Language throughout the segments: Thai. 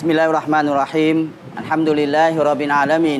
Bismillahirrahmanirrahim. Alhamdulillahirabbil alamin.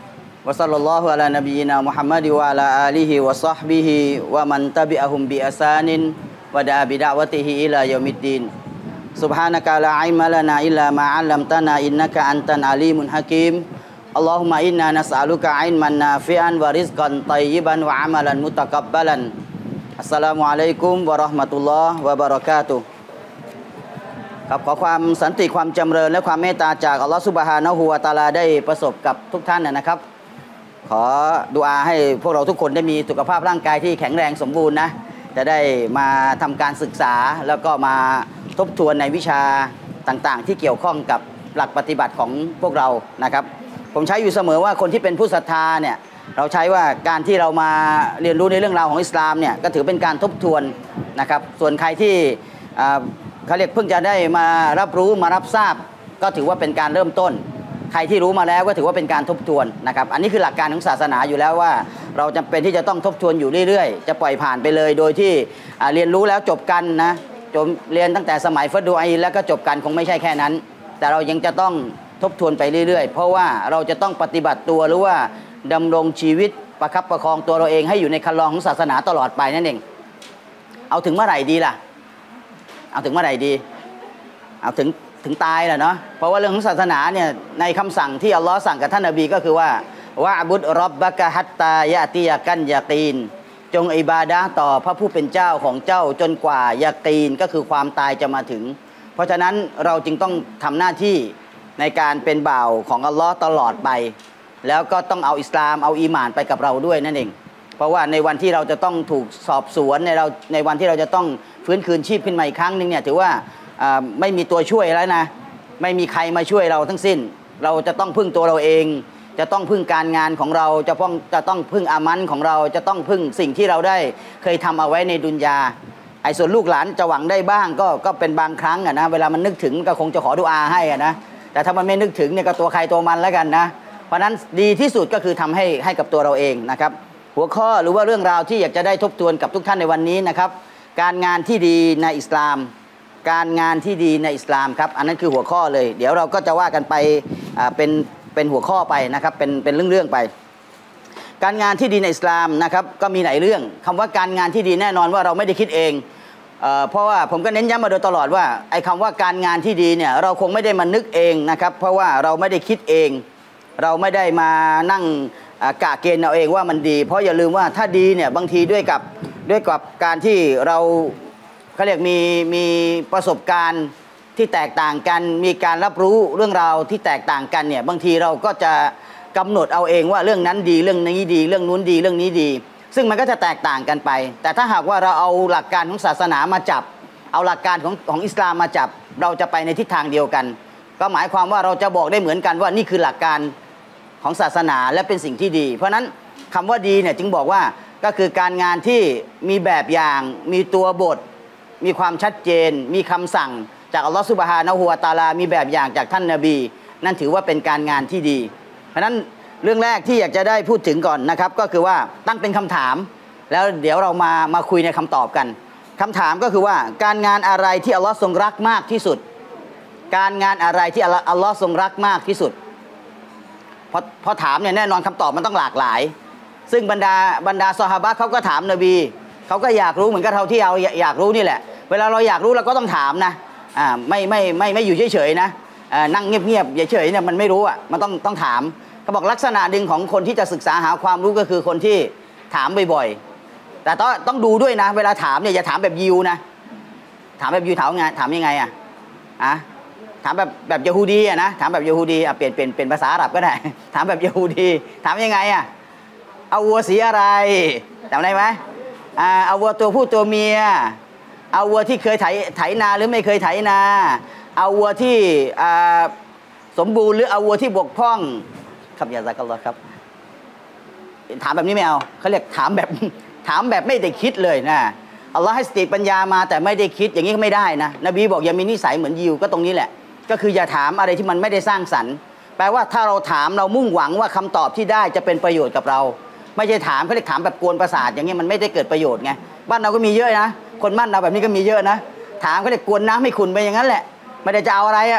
Wa sallallahu ala nabiyyina Muhammad wa ala alihi wa sahbihi wa man tabi'ahum bi ihsanin wa da'a bi da'watihi ila yaumiddin. Subhanaka la ilma lana illa ma 'allamtana innaka antal alimul hakim. Allahumma inna nas'aluka 'ilman nafi'an wa rizqan thayyiban wa 'amalan mutakabbalan. Assalamualaikum warahmatullahi wabarakatuh ครับขอความสันติความจำเริญและความเมตตาจากอัลลอฮฺซุบฮานะฮูวะตะอาลาได้ประสบกับทุกท่านนะครับขอดุอาให้พวกเราทุกคนได้มีสุขภาพร่างกายที่แข็งแรงสมบูรณ์นะจะได้มาทำการศึกษาแล้วก็มาทบทวนในวิชาต่างๆที่เกี่ยวข้องกับหลักปฏิบัติของพวกเรานะครับผมใช้อยู่เสมอว่าคนที่เป็นผู้ศรัทธาเนี่ยเราใช้ว่าการที่เรามาเรียนรู้ในเรื่องราวของอิสลามเนี่ยก็ถือเป็นการทบทวนนะครับส่วนใครที่เขาเรียกเพิ่งจะได้มารับรู้มารับทราบก็ถือว่าเป็นการเริ่มต้นใครที่รู้มาแล้วก็ถือว่าเป็นการทบทวนนะครับอันนี้คือหลักการของศาสนาอยู่แล้วว่าเราจำเป็นที่จะต้องทบทวนอยู่เรื่อยๆจะปล่อยผ่านไปเลยโดยที่เรียนรู้แล้วจบกันนะจบเรียนตั้งแต่สมัยฟัดดูอาแล้วก็จบกันคงไม่ใช่แค่นั้นแต่เรายังจะต้องทบทวนไปเรื่อยๆเพราะว่าเราจะต้องปฏิบัติตัวหรือว่าดำรงชีวิตประคับประคองตัวเราเองให้อยู่ในคันลองของศาสนาตลอดไปนั่นเองเอาถึงเมื่อไหร่ดีล่ะเอาถึงเมื่อไหร่ดีเอาถึงตายแหละเนาะเพราะว่าเรื่องของศาสนาเนี่ยในคำสั่งที่อัลลอฮ์สั่งกับท่านนบีก็คือว่าวะอ์บุดร็อบบะกะฮัตตายะติยะกันยะกีนจงอิบาดะห์ต่อพระผู้เป็นเจ้าของเจ้าจนกว่ายะกีนก็คือความตายจะมาถึงเพราะฉะนั้นเราจึงต้องทำหน้าที่ในการเป็นบ่าวของอัลลอฮ์ตลอดไปแล้วก็ต้องเอาอิสลามเอาอีหม่านไปกับเราด้วยนั่นเองเพราะว่าในวันที่เราจะต้องถูกสอบสวนในวันที่เราจะต้องฟื้นคืนชีพขึ้นมาอีกครั้งนึงเนี่ยถือว่าไม่มีตัวช่วยแล้วนะไม่มีใครมาช่วยเราทั้งสิ้นเราจะต้องพึ่งตัวเราเองจะต้องพึ่งการงานของเราจะต้องพึ่งอามันของเราจะต้องพึ่งสิ่งที่เราได้เคยทำเอาไว้ในดุนยาไอ้ส่วนลูกหลานจะหวังได้บ้างก็เป็นบางครั้งนะเวลามันนึกถึงก็คงจะขอดุอาให้นะแต่ถ้ามันไม่นึกถึงเนี่ยก็ตัวใครตัวมันแล้วกันนะเพราะนั้นดีที่สุดก็คือทำให้กับตัวเราเองนะครับหัวข้อหรือว่าเรื่องราวที่อยากจะได้ทบทวนกับทุกท่านในวันนี้นะครับการงานที่ดีในอิสลามการงานที่ดีในอิสลามครับอันนั้นคือหัวข้อเลยเดี๋ยวเราก็จะว่ากันไปเป็นหัวข้อไปนะครับเป็นเรื่องๆไปการงานที่ดีในอิสลามนะครับก็มีหลายเรื่องคำว่าการงานที่ดีแน่นอนว่าเราไม่ได้คิดเองเพราะว่าผมก็เน้นย้ำมาโดยตลอดว่าไอ้คำว่าการงานที่ดีเนี่ยเราคงไม่ได้มานึกเองนะครับเพราะว่าเราไม่ได้คิดเองเราไม่ได้มานั่งกะเกณฑ์เอาเองว่ามันดีเพราะอย่าลืมว่าถ้าดีเนี่ยบางทีด้วยกับการที่เราเขาเรียกมีประสบการณ์ที่แตกต่างกันมีการรับรู้เรื่องราวที่แตกต่างกันเนี่ยบางทีเราก็จะกำหนดเอาเองว่าเรื่องนั้นดีเรื่องนี้ดีเรื่องนู้นดีเรื่องนี้ดีซึ่งมันก็จะแตกต่างกันไปแต่ถ้าหากว่าเราเอาหลักการของศาสนามาจับเอาหลักการของอิสลามมาจับเราจะไปในทิศทางเดียวกันก็หมายความว่าเราจะบอกได้เหมือนกันว่านี่คือหลักการของศาสนาและเป็นสิ่งที่ดีเพราะนั้นคำว่าดีเนี่ยจึงบอกว่าก็คือการงานที่มีแบบอย่างมีตัวบทมีความชัดเจนมีคำสั่งจากอัลลอฮฺซุบฮานะฮูวะตะอาลามีแบบอย่างจากท่านนบีนั่นถือว่าเป็นการงานที่ดีเพราะนั้นเรื่องแรกที่อยากจะได้พูดถึงก่อนนะครับก็คือว่าตั้งเป็นคำถามแล้วเดี๋ยวเรามาคุยในคำตอบกันคำถามก็คือว่าการงานอะไรที่อัลลอฮฺทรงรักมากที่สุดการงานอะไรที่อัลลอฮฺทรงรักมากที่สุดพอถามเนี่ยแน่นอนคำตอบมันต้องหลากหลายซึ่งบรรดาซอฮาบะห์เขาก็ถามนบีเขาก็อยากรู้เหมือนกับเราที่เราอยากรู้นี่แหละเวลาเราอยากรู้เราก็ต้องถามนะไม่อยู่เฉยๆนะนั่งเงียบๆเฉยๆเนี่ยมันไม่รู้อ่ะมันต้องถามเขาบอกลักษณะหนึ่งของคนที่จะศึกษาหาความรู้ก็คือคนที่ถามบ่อยๆแต่ต้องดูด้วยนะเวลาถามเนี่ยอย่าถามแบบยิวนะถามแบบยิวถามยังไงถามแบบยะฮูดีอะนะถามแบบยะฮูดีเปลี่ยนภาษาอาหรับก็ได้ถามแบบยะฮูดีถามยังไงเอาวัวสีอะไรจำได้ไหมเอาวัวตัวผู้ตัวเมียเอาวัวที่เคยไถนาหรือไม่เคยไถนาเอาวัวที่สมบูรณ์หรือเอาวัวที่บกพร่องครับยาซักอัลลอฮ์ครับถามแบบนี้ไม่เอาเขาเรียกถามแบบไม่ได้คิดเลยนะอัลลอฮ์ให้สติปัญญามาแต่ไม่ได้คิดอย่างนี้ก็ไม่ได้นะนบีบอกอย่ามีนิสัยเหมือนยิวก็ตรงนี้แหละก็คืออย่าถามอะไรที่มันไม่ได้สร้างสรรค์แปลว่าถ้าเราถามเรามุ่งหวังว่าคำตอบที่ได้จะเป็นประโยชน์กับเราไม่ใช่ถามเขาเรียกถามแบบกวนประสาทอย่างเงี้ยมันไม่ได้เกิดประโยชน์ไงบ้านเราก็มีเยอะนะคนบ้านเราแบบนี้ก็มีเยอะนะถามเขาเรียกกวนน้ำให้ขุ่นไปอย่างนั้นแหละไม่ได้จะเอาอะไร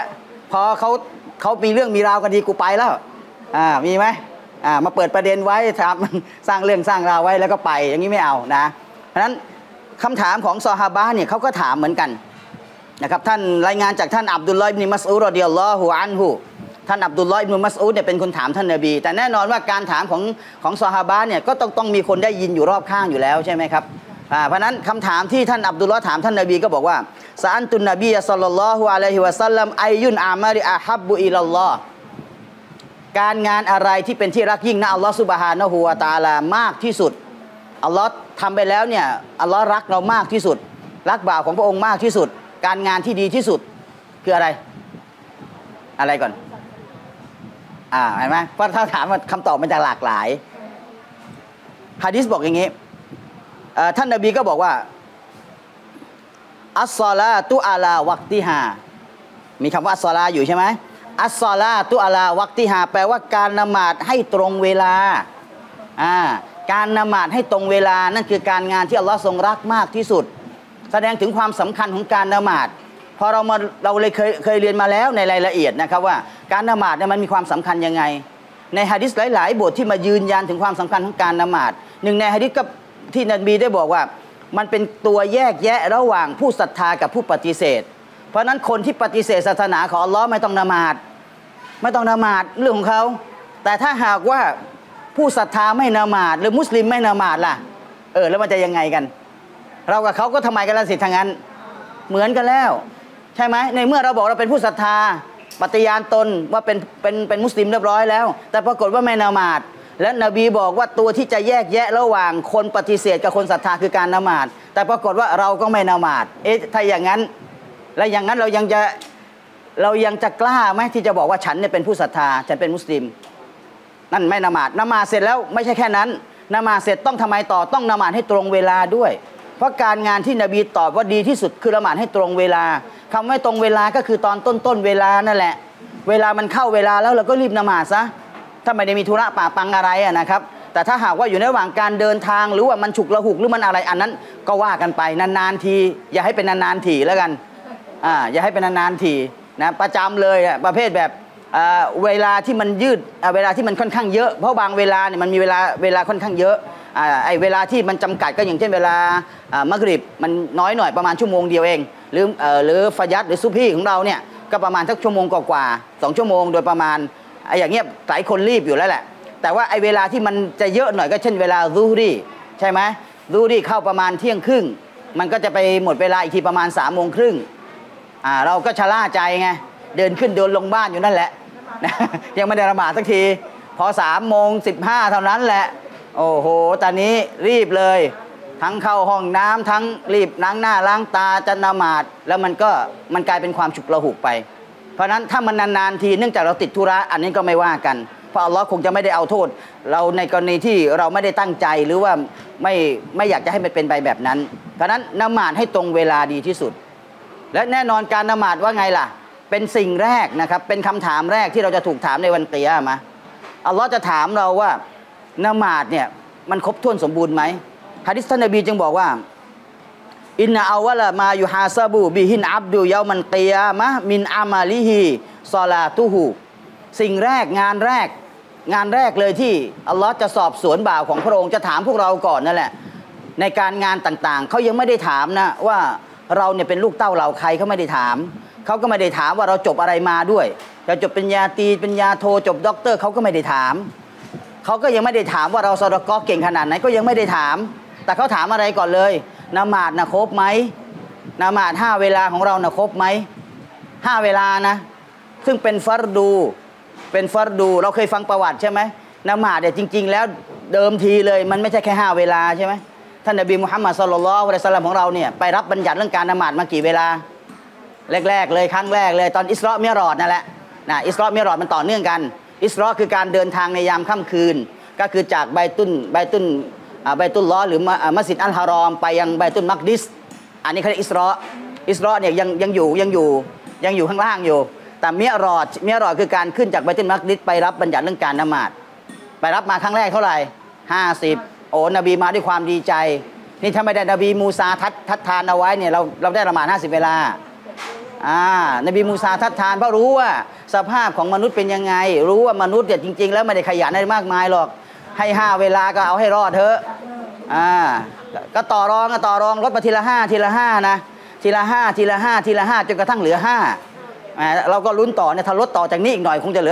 พอเขามีเรื่องมีราวกันดีกูไปแล้วมีไหมมาเปิดประเด็นไว้ทำสร้างเรื่องสร้างราวไว้แล้วก็ไปอย่างนี้ไม่เอานะเพราะฉะนั้นคำถามของซอฮาบะห์เนี่ยเขาก็ถามเหมือนกันนะครับท่านรายงานจากท่านอับดุลลอฮ์อิบนุมัสอูดรอฎิยัลลอฮุอันฮุท่านอับดุลลอฮ์อิบนุมัสอูดเนี่ยเป็นคนถามท่านนบีแต่แน่นอนว่าการถามของซอฮาบะห์เนี่ยก็ต้องมีคนได้ยินอยู่รอบข้างอยู่แล้วใช่ไหมครับเพราะนั้นคำถามที่ท่านอับดุลลอฮ์ถามท่านนบีก็บอกว่าซะอันตุนนบีศ็อลลัลลอฮุอะลัยฮิวะซัลลัมอัยยุนอามาลิอะฮับบุอิลัลลอฮ์การงานอะไรที่เป็นที่รักยิ่งนะอัลลอฮ์ซุบฮานะฮูวะตะอาลามากที่สุดอัลลอฮ์ทำไปแล้วเนี่ยอัลลอฮ์รักเรามากที่สุดรักบ่าวของพระองค์มากที่สุดการงานที่ดีที่สุดคืออะไรก่อนเห็นไหมเพราะถ้าถามคำตอบมันจะหลากหลายหะดีษบอกอย่างนี้ท่านนบีก็บอกว่าอัสซอลาตุอะลาวักติฮามีคำว่าอัสซอลาอยู่ใช่ไหมอัสซอลาตุอะลาวักติฮาแปลว่าการละหมาดให้ตรงเวลาการละหมาดให้ตรงเวลานั่นคือการงานที่อัลลอฮ์ทรงรักมากที่สุดแสดงถึงความสำคัญของการละหมาดพอเราเลยเคยเรียนมาแล้วในรายละเอียดนะครับว่าการละหมาดเนี่ยมันมีความสำคัญยังไงในหะดีษหลายๆบทที่มายืนยันถึงความสำคัญของการละหมาดหนึ่งในหะดีษก็ที่นบีได้บอกว่ามันเป็นตัวแยกแยะระหว่างผู้ศรัทธากับผู้ปฏิเสธเพราะนั้นคนที่ปฏิเสธศาสนาของอัลลอฮ์ไม่ต้องละหมาดเรื่องของเขาแต่ถ้าหากว่าผู้ศรัทธาไม่ละหมาดหรือมุสลิมไม่ละหมาดล่ะแล้วมันจะยังไงกันเรากับเขาก็ทำไมกันล่ะสิทางนั้นเหมือนกันแล้วใช่ไหมในเมื่อเราบอกเราเป็นผู้ศรัทธาปฏิญาณตนว่าเป็นมุสลิมเรียบร้อยแล้วแต่ปรากฏว่าไม่ละหมาดและนบีบอกว่าตัวที่จะแยกแยะระหว่างคนปฏิเสธกับคนศรัทธาคือการละหมาดแต่ปรากฏว่าเราก็ไม่ละหมาดถ้าอย่างนั้นแล้วอย่างนั้นเรายังจะกล้าไหมที่จะบอกว่าฉันเนี่ยเป็นผู้ศรัทธาฉันเป็นมุสลิมนั่นไม่ละหมาดเสร็จแล้วไม่ใช่แค่นั้นละหมาดเสร็จต้องทำไมต่อต้องละหมาดให้ตรงเวลาด้วยเพราะการงานที่นบีตอบว่าดีที่สุดคือละหมาดให้ตรงเวลาคำว่าตรงเวลาก็คือตอนต้นเวลานั่นแหละเวลามันเข้าเวลาแล้วเราก็รีบละหมาดซะถ้าไม่ได้มีธุระป่าปังอะไรนะครับแต่ถ้าหากว่าอยู่ในระหว่างการเดินทางหรือว่ามันฉุกละหุกหรือมันอะไรอันนั้นก็ว่ากันไปนานๆทีอย่าให้เป็นนานๆทีแล้วกันอย่าให้เป็นนานๆทีนะประจำเลยประเภทแบบเวลาที่มันยืดเวลาที่มันค่อนข้างเยอะเพราะบางเวลาเนี่ยมันมีเวลาค่อนข้างเยอะเวลาที่มันจำกัดก็อย่างเช่นเวลามักริบมันน้อยหน่อยประมาณชั่วโมงเดียวเองหรือฟะญัรหรือซุบฮีของเราเนี่ยก็ประมาณสักชั่วโมงกว่า2 ชั่วโมงโดยประมาณอย่างเงี้ยหลายคนรีบอยู่แล้วแหละแต่ว่าเวลาที่มันจะเยอะหน่อยก็เช่นเวลาซูฮรีใช่ไหมซูฮรีเข้าประมาณเที่ยงครึ่งมันก็จะไปหมดเวลาอีกทีประมาณ3:30เราก็ชะล่าใจไงเดินขึ้นเดินลงบ้านอยู่นั่นแหละยังไม่ได้ละหมาดสักทีพอ3:15เท่านั้นแหละโอ้โหตอนนี้รีบเลยทั้งเข้าห้องน้ำทั้งรีบล้างหน้าล้างตาจะละหมาดแล้วมันกลายเป็นความฉุกละหุกไปเพราะนั้นถ้ามันนานๆทีเนื่องจากเราติดธุระอันนี้ก็ไม่ว่ากันเพราะอัลลอฮ์คงจะไม่ได้เอาโทษเราในกรณีที่เราไม่ได้ตั้งใจหรือว่าไม่อยากจะให้มันเป็นไปแบบนั้นเพราะนั้นละหมาดให้ตรงเวลาดีที่สุดและแน่นอนการละหมาดว่าไงล่ะเป็นสิ่งแรกนะครับเป็นคำถามแรกที่เราจะถูกถามในวันกิยามะห์อัลลอฮ์จะถามเราว่าละหมาดเนี่ยมันครบถ้วนสมบูรณ์ไหมหะดีษท่านนบีจึงบอกว่าอินนะอาวะละมายุฮาซาบูบิฮินอับดุยามันกิยามะห์มินอามาลิฮิศอลาตุฮูสิ่งแรกงานแรกเลยที่อัลลอฮ์จะสอบสวนบ่าวของพระองค์จะถามพวกเราก่อนนั่นแหละในการงานต่างๆเขายังไม่ได้ถามนะว่าเราเนี่ยเป็นลูกเต้าเราใครเขาไม่ได้ถามเขาก็ไม่ได้ถามว่าเราจบอะไรมาด้วยจะจบปริญญาตรีปริญญาโทจบด็อกเตอร์เขาก็ไม่ได้ถามเขาก็ยังไม่ได้ถามว่าเราซอดะกอเก่งขนาดไหนก็ยังไม่ได้ถามแต่เขาถามอะไรก่อนเลยละหมาดนะครบไหมละหมาด5 เวลาของเรานะครบไหม5 เวลานะซึ่งเป็นฟัรดูเราเคยฟังประวัติใช่ไหมละหมาดเนี่ยจริงๆแล้วเดิมทีเลยมันไม่ใช่แค่5 เวลาใช่ไหมท่านนบีมุฮัมมัดศ็อลลัลลอฮุอะลัยฮิวะซัลลัมของเราเนี่ยไปรับบัญญัติเรื่องการละหมาดมากี่เวลาแรกๆเลยครั้งแรกเลยตอนอิสรอมิรอจนั่นแหละอิสรอมิรอจมันต่อเนื่องกันอิสรอคือการเดินทางในยามค่ำคืนก็คือจากไบตุลลอฮ์หรือมัสยิดอัลฮารอมไปยังไบตุลมักดิสอันนี้เขาเรียกอิสรอเนี่ยยังอยู่ข้างล่างอยู่แต่มิรอจคือการขึ้นจากไบตุลมักดิสไปรับบัญญัติเรื่องการละหมาดไปรับมาครั้งแรกเท่าไหร่50โอ้นบีมาด้วยความดีใจนี่ถ้าไม่ได้นบีมูซาทัดทานเอาไว้เนี่ยเราได้ละหมาด50 เวลานบีมูซาทัดทานเพราะรู้ว่าสภาพของมนุษย์เป็นยังไงรู้ว่ามนุษย์เนี่ยจริงๆแล้วไม่ได้ขยันอะไรมากมายหรอกให้5 เวลาก็เอาให้รอดเถอะก็ต่อรองลดมาทีละ5นะทีละ5จนกระทั่งเหลือ5เราก็ลุ้นต่อเนี่ยถ้าลดต่อจากนี้อีกหน่อยคงจะเหลือ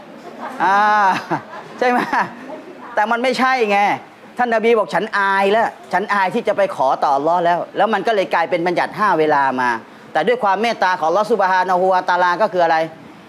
3ใช่ไหมแต่มันไม่ใช่ไงท่านนบีบอกฉันอายแล้วฉันอายที่จะไปขอต่ออัลเลาะห์แล้วมันก็เลยกลายเป็นบัญญัติ5 เวลามาแต่ด้วยความเมตตาของอัลเลาะห์ซุบฮานะฮูวะตะอาลาก็คืออะไร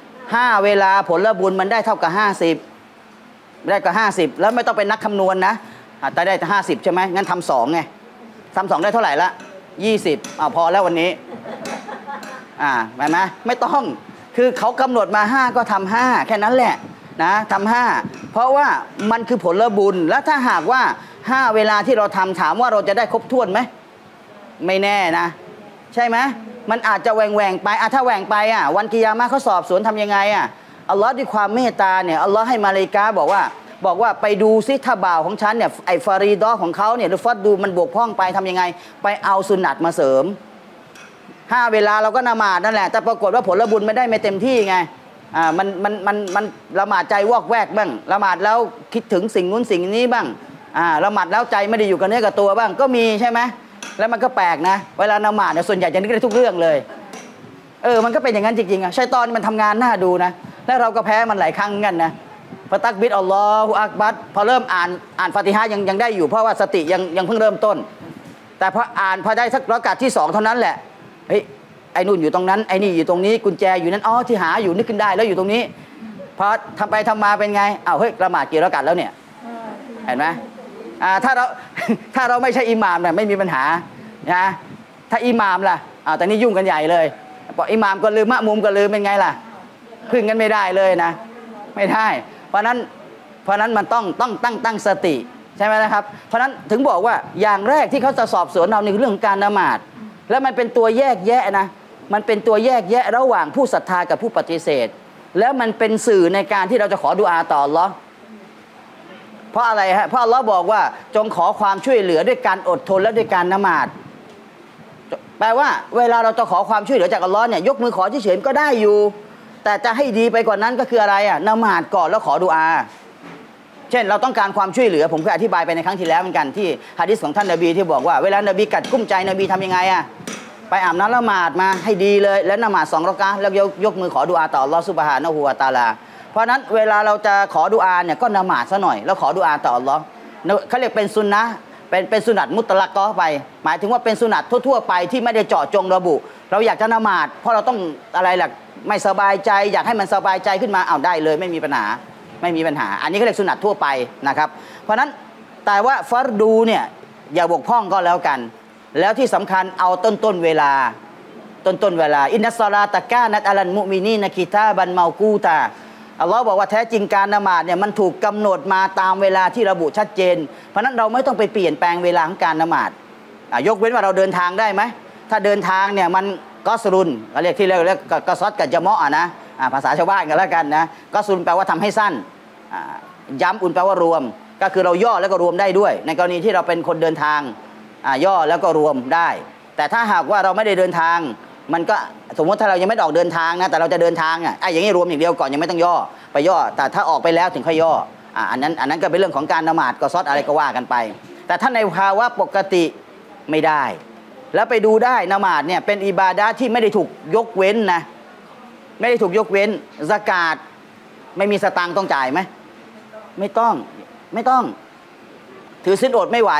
5 เวลาผลบุญมันได้เท่ากับ50ได้กับ50แล้วไม่ต้องเป็นนักคำนวณนะแต่ได้50ใช่ไหมงั้นทำ2ไงทำ2ได้เท่าไหร่ละ20พอแล้ววันนี้เห็นไหมไม่ต้องคือเขากำหนดมา5ก็ทำ5แค่นั้นแหละนะทำ5เพราะว่ามันคือผลบุญแล้วถ้าหากว่า5 เวลาที่เราทำถามว่าเราจะได้ครบถ้วนไหมไม่แน่นะใช่ไหมมันอาจจะแหว่งไปถ้าแหว่งไปวันกิยามะห์เขาสอบสวนทำยังไงอัลลอฮ์ด้วยความเมตตาเนี่ยอัลลอฮ์ให้มาเลกาบอกว่าไปดูซิถ้าบ่าวของฉันเนี่ยไอ้ฟารีดอของเขาเนี่ยหรือฟัดดูมันบกพร่องไปทำยังไงไปเอาสุนัตมาเสริม5 เวลาเราก็ละหมาดนั่นแหละแต่ปรากฏว่าผลบุญไม่ได้ไม่เต็มที่ไงมันละหมาดใจวอกแวกบ้างละหมาดแล้วคิดถึงสิ่งนู้นสิ่งนี้บ้างละหมาดแล้วใจไม่ได้อยู่กับเนื้อกับตัวบ้างก็มีใช่ไหมแล้วมันก็แปลกนะเวลาละหมาดเนี่ยส่วนใหญ่จะนึกได้ทุกเรื่องเลยมันก็เป็นอย่างนั้นจริงๆชัยฏอนมันทำงานน่าดูนะแล้วเราก็แพ้มันหลายครั้งกันนะพอตักบิดอัลลอฮฺอักบัรพอเริ่มอ่านฟาติฮะห์ยังได้อยู่เพราะว่าสติยังเพิ่งเริ่มต้นแต่พอได้สักรอกาตที่2เท่านั้นแหละเฮ้ยไอ้นู่นอยู่ตรงนั้นไอ้นี่อยู่ตรงนี้กุญแจอยู่นั้นที่หาอยู่นึกขึ้นได้แล้วอยู่ตรงนี้พอทำไปทำมาเป็นไงเฮ้ยละหมาดกี่รอกาตแล้วเนี่ยเห็นไหมถ้าเราไม่ใช่อิหม่ามเนี่ยไม่มีปัญหานะถ้าอิหม่ามล่ะแต่นี่ยุ่งกันใหญ่เลยพออิหม่ามก็ลืมมะมุมก็ลืมเป็นไงล่ะพึ่งกันไม่ได้เลยนะไม่ได้เพราะนั้นมันต้องตั้งสติใช่ไหมนะครับเพราะนั้นถึงบอกว่าอย่างแรกที่เขาจะสอบสวนเราในเรื่องการละหมาดแล้วมันเป็นตัวแยกแยะนะมันเป็นตัวแยกแยะระหว่างผู้ศรัทธากับผู้ปฏิเสธแล้วมันเป็นสื่อในการที่เราจะขอดุอาต่ออัลเลาะห์เพราะอะไรฮะเพราะอัลเลาะห์บอกว่าจงขอความช่วยเหลือด้วยการอดทนและด้วยการละหมาดแปลว่าเวลาเราจะขอความช่วยเหลือจากอัลเลาะห์เนี่ยยกมือขอเฉยๆก็ได้อยู่แต่จะให้ดีไปกว่านั้นก็คืออะไรละหมาดก่อนแล้วขอดุอาเช่นเราต้องการความช่วยเหลือผมเคยอธิบายไปในครั้งที่แล้วเหมือนกันที่หะดีษของท่านนบีที่บอกว่าเวลานบีกัดกุ้มใจนบีทำยังไงไปอาบน้ำละหมาดมาให้ดีเลยแล้วละหมาด2 รอกะห์แล้วยกมือขอดุอาต่ออัลเลาะห์ซุบฮานะฮูวะตะอาลาเพราะนั้นเวลาเราจะขอดุอาเนี่ยก็ละหมาดซะหน่อยแล้วขอดุอาต่ออัลเลาะห์เขาเรียกเป็นซุนนะห์เป็นสุนัตมุตละกอไปหมายถึงว่าเป็นสุนัตทั่วๆไปที่ไม่ได้เจาะจงระบุเราอยากจะละหมาดเพราะเราต้องอะไรล่ะไม่สบายใจอยากให้มันสบายใจขึ้นมาได้เลยไม่มีปัญหาอันนี้เขาเรียกสุนัตทั่วไปนะครับเพราะนั้นแต่ว่าฟัรดูเนี่ยอย่าบกพร่องก็แล้วกันแล้วที่สำคัญเอาต้นเวลาอินนัสศอลาตะกานัตอะลัลมุมินีนะกิตาบันเมากูตาอัลลอฮ์บอกว่าแท้จริงการละหมาดเนี่ยมันถูกกำหนดมาตามเวลาที่ระบุชัดเจนเพราะนั้นเราไม่ต้องไปเปลี่ยนแปลงเวลาของการละหมาดยกเว้นว่าเราเดินทางได้ไหมถ้าเดินทางเนี่ยมันกอสรุนเขาเรียกที่เรียกกอซอดกับจะเมาะนะภาษาชาวบ้านกันแล้วกันนะกอสรุนแปลว่าทำให้สั้นย้ำอุ่นแปลว่ารวมก็คือเราย่อแล้วก็รวมได้ด้วยในกรณีที่เราเป็นคนเดินทางย่อแล้วก็รวมได้แต่ถ้าหากว่าเราไม่ได้เดินทางมันก็สมมติถ้าเรายังไม่ออกเดินทางนะแต่เราจะเดินทางอย่างนี้รวมอย่างเดียวก่อนยังไม่ต้องย่อไปย่อแต่ถ้าออกไปแล้วถึงค่อยย่ออันนั้นก็เป็นเรื่องของการละหมาดกอซอดอะไรก็ว่ากันไปแต่ถ้าในภาวะปกติไม่ได้แล้วไปดูได้ละหมาดเนี่ยเป็นอิบาดะห์ที่ไม่ได้ถูกยกเว้นนะไม่ได้ถูกยกเว้นซะกาตไม่มีสตางค์ต้องจ่ายไหมไม่ต้องถือศีลอดไม่ไหว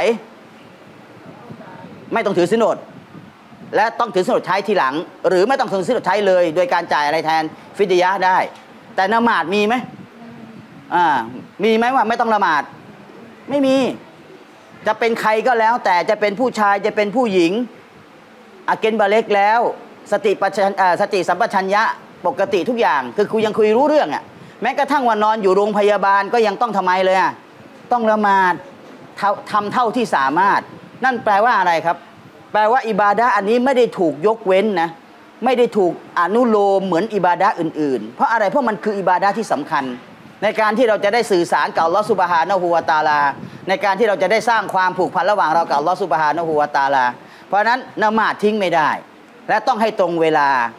ไม่ต้องถือศีลอดและต้องถือศีลอดใช้ทีหลังหรือไม่ต้องถือศีลอดใช้เลยโดยการจ่ายอะไรแทนฟิดยะห์ได้แต่ละหมาดมีไหมมีไหมว่าไม่ต้องละหมาดไม่มีจะเป็นใครก็แล้วแต่จะเป็นผู้ชายจะเป็นผู้หญิงอาเกนบาเล็กแล้วสติสัมปชัญญะปกติทุกอย่างคือคุยยังคุยรู้เรื่องแม้กระทั่งวันนอนอยู่โรงพยาบาลก็ยังต้องทำไมเลยต้องละหมาดทำเท่าที่สามารถนั่นแปลว่าอะไรครับแปลว่าอิบาดะห์อันนี้ไม่ได้ถูกยกเว้นนะไม่ได้ถูกอนุโลมเหมือนอิบาดะห์อื่นๆเพราะอะไรเพราะมันคืออิบาดะห์ที่สำคัญในการที่เราจะได้สื่อสารกับอัลเลาะห์ซุบฮานะฮูวะตะอาลาในการที่เราจะได้สร้างความผูกพันระหว่างเรากับอัลเลาะห์ซุบฮานะฮูวะตะอาลาเพราะนั้นละหมาดทิ้งไม่ได้และต้องให้ตรงเวลา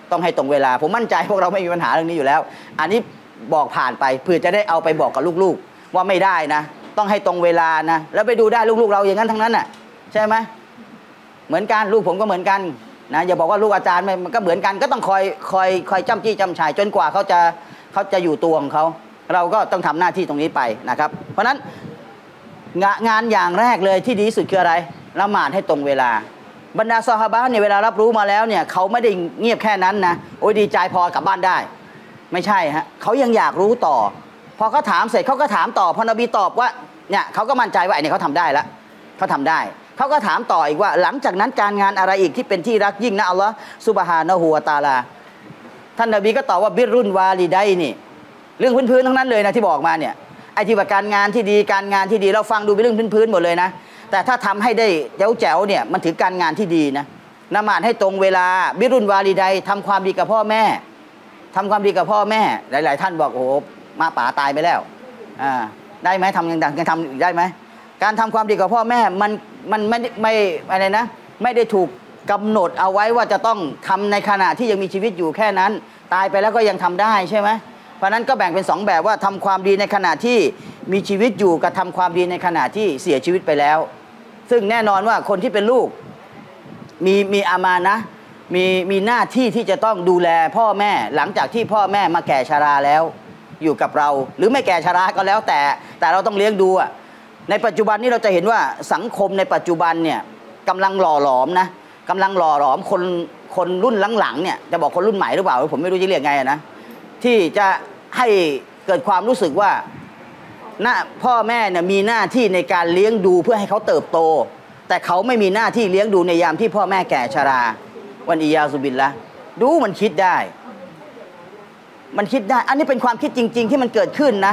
ต้องให้ตรงเวลาผมมั่นใจพวกเราไม่มีปัญหาเรื่องนี้อยู่แล้วอันนี้บอกผ่านไปเพื่อจะได้เอาไปบอกกับลูกๆว่าไม่ได้นะต้องให้ตรงเวลานะแล้วไปดูได้ลูกๆเราอย่างนั้นทั้งนั้นน่ะใช่ไหมเหมือนกันลูกผมก็เหมือนกันนะอย่าบอกว่าลูกอาจารย์มันก็เหมือนกันก็ต้องคอยจ้ำจี้จ้ำชายจนกว่าเขาจะอยู่ตัวของเขาเราก็ต้องทำหน้าที่ตรงนี้ไปนะครับเพราะฉะนั้นงานอย่างแรกเลยที่ดีที่สุดคืออะไรละหมาดให้ตรงเวลาบรรดาซอฮาบะห์เนี่ยเวลารับรู้มาแล้วเนี่ยเขาไม่ได้เงียบแค่นั้นนะโอ้ยดีใจพอกลับบ้านได้ไม่ใช่ฮะเขายังอยากรู้ต่อพอเขาถามเสร็จเขาก็ถามต่อพอนบีตอบว่าเนี่ยเขาก็มั่นใจว่าไอ้นี่เขาทำได้แล้วเขาทำได้เขาก็ถามต่ออีกว่าหลังจากนั้นการงานอะไรอีกที่เป็นที่รักยิ่งนะอัลลอฮฺซุบฮานะฮูวะตะอาลาท่านนบีก็ตอบว่าบิรุนวาลิดัยนี่เรื่องพื้นๆทั้งนั้นเลยนะที่บอกมาเนี่ยไอ้ที่ว่าการงานที่ดีเราฟังดูเป็นเรื่องพื้นๆหมดเลยนะแต่ถ้าทำให้ได้แจ๋วๆเนี่ยมันถือการงานที่ดีนะละหมาดให้ตรงเวลาบิรุนวาลิดัยทำความดีกับพ่อแม่ทำความดีกับพ่อแม่หลายๆท่านบอกโอ้โหมาป๋าตายไปแล้วได้ไหมทำยังทำได้ไหมการทำความดีกับพ่อแม่มันไม่อะไรนะไม่ได้ถูกกำหนดเอาไว้ว่าจะต้องทำในขณะที่ยังมีชีวิตอยู่แค่นั้นตายไปแล้วก็ยังทำได้ใช่ไหมเพราะนั้นก็แบ่งเป็น2แบบว่าทำความดีในขณะที่มีชีวิตอยู่กับทำความดีในขณะที่เสียชีวิตไปแล้วซึ่งแน่นอนว่าคนที่เป็นลูกมีอามานะมีหน้าที่ที่จะต้องดูแลพ่อแม่หลังจากที่พ่อแม่มาแก่ชราแล้วอยู่กับเราหรือไม่แก่ชราก็แล้วแต่เราต้องเลี้ยงดูในปัจจุบันนี้เราจะเห็นว่าสังคมในปัจจุบันเนี่ยกำลังหล่อหลอมนะกำลังหล่อหลอมคนรุ่นหลังๆเนี่ยจะบอกคนรุ่นใหม่หรือเปล่าผมไม่รู้จะเรียกไงนะที่จะให้เกิดความรู้สึกว่าพ่อแม่เนี่ยมีหน้าที่ในการเลี้ยงดูเพื่อให้เขาเติบโตแต่เขาไม่มีหน้าที่เลี้ยงดูในยามที่พ่อแม่แก่ชราวันอียาซุบิลละดูมันคิดได้อันนี้เป็นความคิดจริงๆที่มันเกิดขึ้นนะ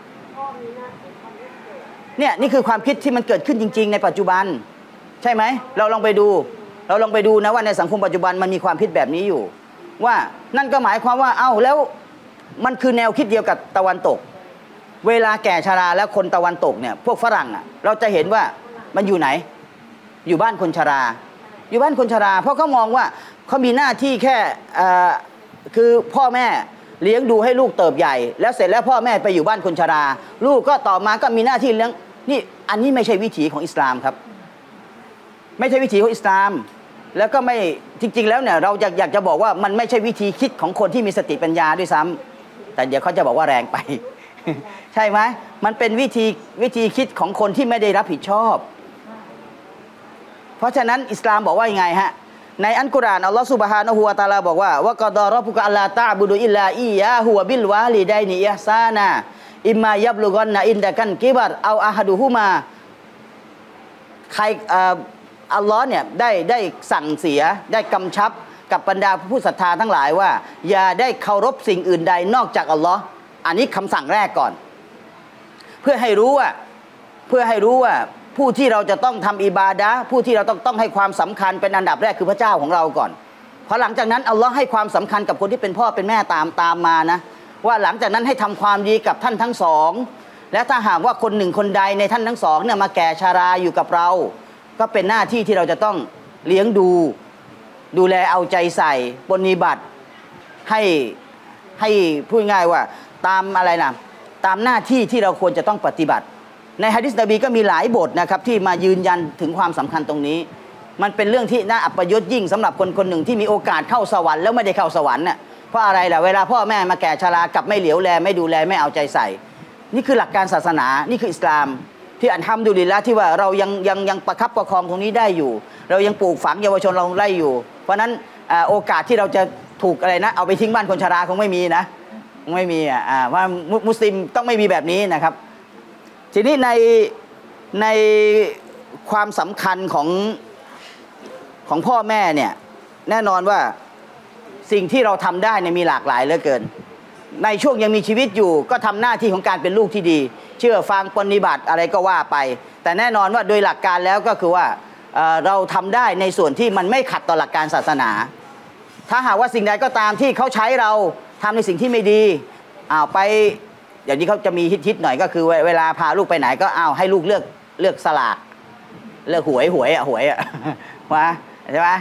เนี่ยนี่คือความคิดที่มันเกิดขึ้นจริงๆในปัจจุบันใช่ไหมเราลองไปดูนะว่าในสังคมปัจจุบันมันมีความคิดแบบนี้อยู่ว่านั่นก็หมายความว่าแล้วมันคือแนวคิดเดียวกับตะวันตกเวลาแก่ชราแล้วคนตะวันตกเนี่ยพวกฝรั่งเราจะเห็นว่ามันอยู่ไหนอยู่บ้านคนชราอยู่บ้านคนชราเพราะเขามองว่าเขามีหน้าที่แค่คือพ่อแม่เลี้ยงดูให้ลูกเติบใหญ่แล้วเสร็จแล้วพ่อแม่ไปอยู่บ้านคนชราลูกก็ต่อมาก็มีหน้าที่เลี้ยงนี่อันนี้ไม่ใช่วิถีของอิสลามครับไม่ใช่วิถีของอิสลามแล้วก็ไม่จริงๆแล้วเนี่ยเราอยากจะบอกว่ามันไม่ใช่วิธีคิดของคนที่มีสติปัญญาด้วยซ้ำแต่เดี๋ยวเขาจะบอกว่าแรงไป ใช่ไหมมันเป็นวิธีคิดของคนที่ไม่ได้รับผิดชอบเพราะฉะนั้นอิสลามบอกว่ายังไงฮะในอัลกุรอานอัลลอฮฺซุบฮานะฮูวะตะอาลาบอกว่าวะกอฎอร็อบบุกะอัลลาตะอ์บุดุอิลลาอียาฮุวะบิลวาลิดัยนิอิห์ซานะอิมมายับลุกอนนะอินดะกันกิบัรเอาอะฮะดุฮุมาใครอัลลอฮ์เนี่ยได้สั่งเสียได้กำชับกับบรรดาผู้ศรัทธาทั้งหลายว่าอย่าได้เคารพสิ่งอื่นใดนอกจากอัลลอฮ์อันนี้คำสั่งแรกก่อนเพื่อให้รู้ว่าผู้ที่เราจะต้องทำอิบาดะห์ผู้ที่เราต้องให้ความสำคัญเป็นอันดับแรกคือพระเจ้าของเราก่อนพอหลังจากนั้นอัลลอฮ์ให้ความสำคัญกับคนที่เป็นพ่อเป็นแม่ตามมานะว่าหลังจากนั้นให้ทำความดีกับท่านทั้งสองและถ้าหากว่าคนหนึ่งคนใดในท่านทั้งสองเนี่ยมาแก่ชาราอยู่กับเราก็เป็นหน้าที่ที่เราจะต้องเลี้ยงดูแลเอาใจใส่ปฏิบัติให้พูดง่ายว่าตามอะไรนะตามหน้าที่ที่เราควรจะต้องปฏิบัติในหะดีษนบีก็มีหลายบทนะครับที่มายืนยันถึงความสำคัญตรงนี้มันเป็นเรื่องที่น่าอัปยศยิ่งสำหรับคนหนึ่งที่มีโอกาสเข้าสวรรค์แล้วไม่ได้เข้าสวรรค์น่ะเพราะอะไรล่ะเวลาพ่อแม่มาแก่ชรากลับไม่เหลียวแลไม่ดูแลไม่เอาใจใส่นี่คือหลักการศาสนานี่คืออิสลามที่อัลฮัมดุลิลละห์ที่ว่าเรายังประคับประคองตรงนี้ได้อยู่เรายังปลูกฝังเยาวชนเราได้อยู่เพราะนั้นโอกาสที่เราจะถูกอะไรนะเอาไปทิ้งบ้านคนชราคงไม่มีนะคงไม่มีว่ามุสลิมต้องไม่มีแบบนี้นะครับทีนี้ในความสำคัญของพ่อแม่เนี่ยแน่นอนว่าสิ่งที่เราทำได้เนี่ยมีหลากหลายเหลือเกินในช่วงยังมีชีวิตอยู่ก็ทำหน้าที่ของการเป็นลูกที่ดีเชื่อฟังปฏิบัติอะไรก็ว่าไปแต่แน่นอนว่าโดยหลักการแล้วก็คือว่าเราทำได้ในส่วนที่มันไม่ขัดต่อหลักการศาสนาถ้าหากว่าสิ่งใดก็ตามที่เขาใช้เราทำในสิ่งที่ไม่ดีไปอย่างนี้เขาจะมีฮิตหน่อยก็คือเวลาพาลูกไปไหนก็ให้ลูกเลือกสลากเลือกหวยว่าใช่ไหม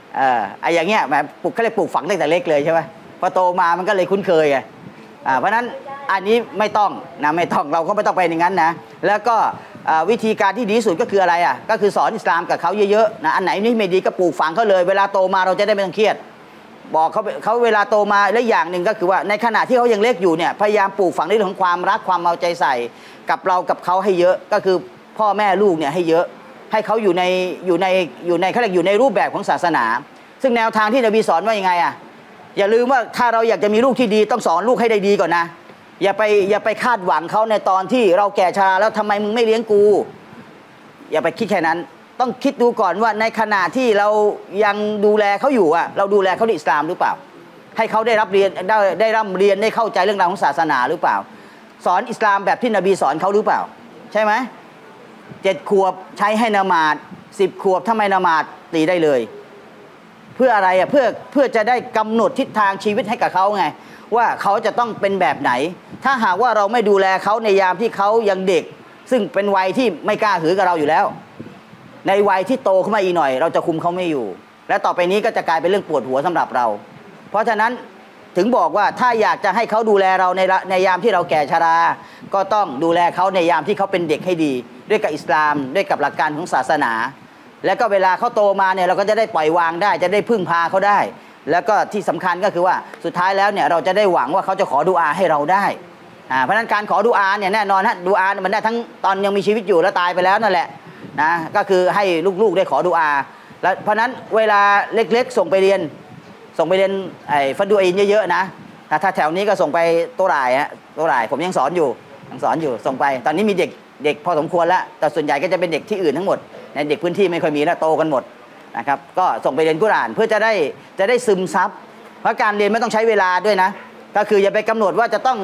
ไอ้อย่างเงี้ยแหมปลูกเขาเรียกปลูกฝังตั้งแต่เล็กเลยใช่ไหมพอโตมามันก็เลยคุ้นเคยไงเพราะนั้นอันนี้ไม่ต้องนะไม่ต้องเราก็ไม่ต้องไปอย่างนั้นนะแล้วก็วิธีการที่ดีที่สุดก็คืออะไรก็คือสอนอิสลามกับเขาเยอะๆนะอันไหนนี่ไม่ดีก็ปลูกฝังเขาเลยเวลาโตมาเราจะได้ไม่ต้องเครียดบอกเขาเวลาโตมาและอย่างหนึ่งก็คือว่าในขณะที่เขายังเล็กอยู่เนี่ยพยายามปลูกฝังในเรื่องของความรักความเอาใจใส่กับเรากับเขาให้เยอะก็คือพ่อแม่ลูกเนี่ยให้เยอะให้เขาอยู่ในเขาเรียกอยู่ในรูปแบบของศาสนาซึ่งแนวทางที่นบีสอนว่ายังไงอย่าลืมว่าถ้าเราอยากจะมีลูกที่ดีต้องสอนลูกให้ได้ดีก่อนนะอย่าไปคาดหวังเขาในตอนที่เราแก่ชราแล้วทำไมมึงไม่เลี้ยงกูอย่าไปคิดแค่นั้นต้องคิดดูก่อนว่าในขณะที่เรายังดูแลเขาอยู่เราดูแลเขาในอิสลามหรือเปล่าให้เขาได้รับเรียนได้ร่ำเรียนได้เข้าใจเรื่องราวของศาสนาหรือเปล่าสอนอิสลามแบบที่นบีสอนเขาหรือเปล่าใช่ไหม7 ขวบใช้ให้ละหมาด10 ขวบถ้าไม่ละหมาดตีได้เลยเพื่ออะไรเพื่อจะได้กำหนดทิศทางชีวิตให้กับเขาไงว่าเขาจะต้องเป็นแบบไหนถ้าหากว่าเราไม่ดูแลเขาในยามที่เขายังเด็กซึ่งเป็นวัยที่ไม่กล้าหือกับเราอยู่แล้วในวัยที่โตขึ้นมาอีกหน่อยเราจะคุมเขาไม่อยู่และต่อไปนี้ก็จะกลายเป็นเรื่องปวดหัวสำหรับเราเพราะฉะนั้นถึงบอกว่าถ้าอยากจะให้เขาดูแลเราในยามที่เราแก่ชราก็ต้องดูแลเขาในยามที่เขาเป็นเด็กให้ดีด้วยกับอิสลามด้วยกับหลักการของศาสนาแล้วก็เวลาเขาโตมาเนี่ยเราก็จะได้ปล่อยวางได้จะได้พึ่งพาเขาได้แล้วก็ที่สำคัญก็คือว่าสุดท้ายแล้วเนี่ยเราจะได้หวังว่าเขาจะขอดุอาให้เราได้เพราะฉะนั้นการขอดุอาเนี่ยแน่นอนดุอามันได้ทั้งตอนยังมีชีวิตอยู่และตายไปแล้วนั่นแหละนะก็คือให้ลูกๆได้ขอดุอาแล้วเพราะฉะนั้นเวลาเล็กๆส่งไปเรียนฟัดดูอินเยอะๆนะถ้าแถวนี้ก็ส่งไปโตร่ายผมยังสอนอยู่ส่งไปตอนนี้มีเด็กพอสมควรแล้วแต่ส่วนใหญ่ก็จะเป็นเด็กที่อื่นทั้งหมดในเด็กพื้นที่ไม่ค่อยมีแล้วโตกันหมดนะครับก็ส่งไปเรียนกุรอานเพื่อจะได้ซึมซับเพราะการเรียนไม่ต้องใช้เวลาด้วยนะก็คืออย่าไปกำหนดว่าจะต้อง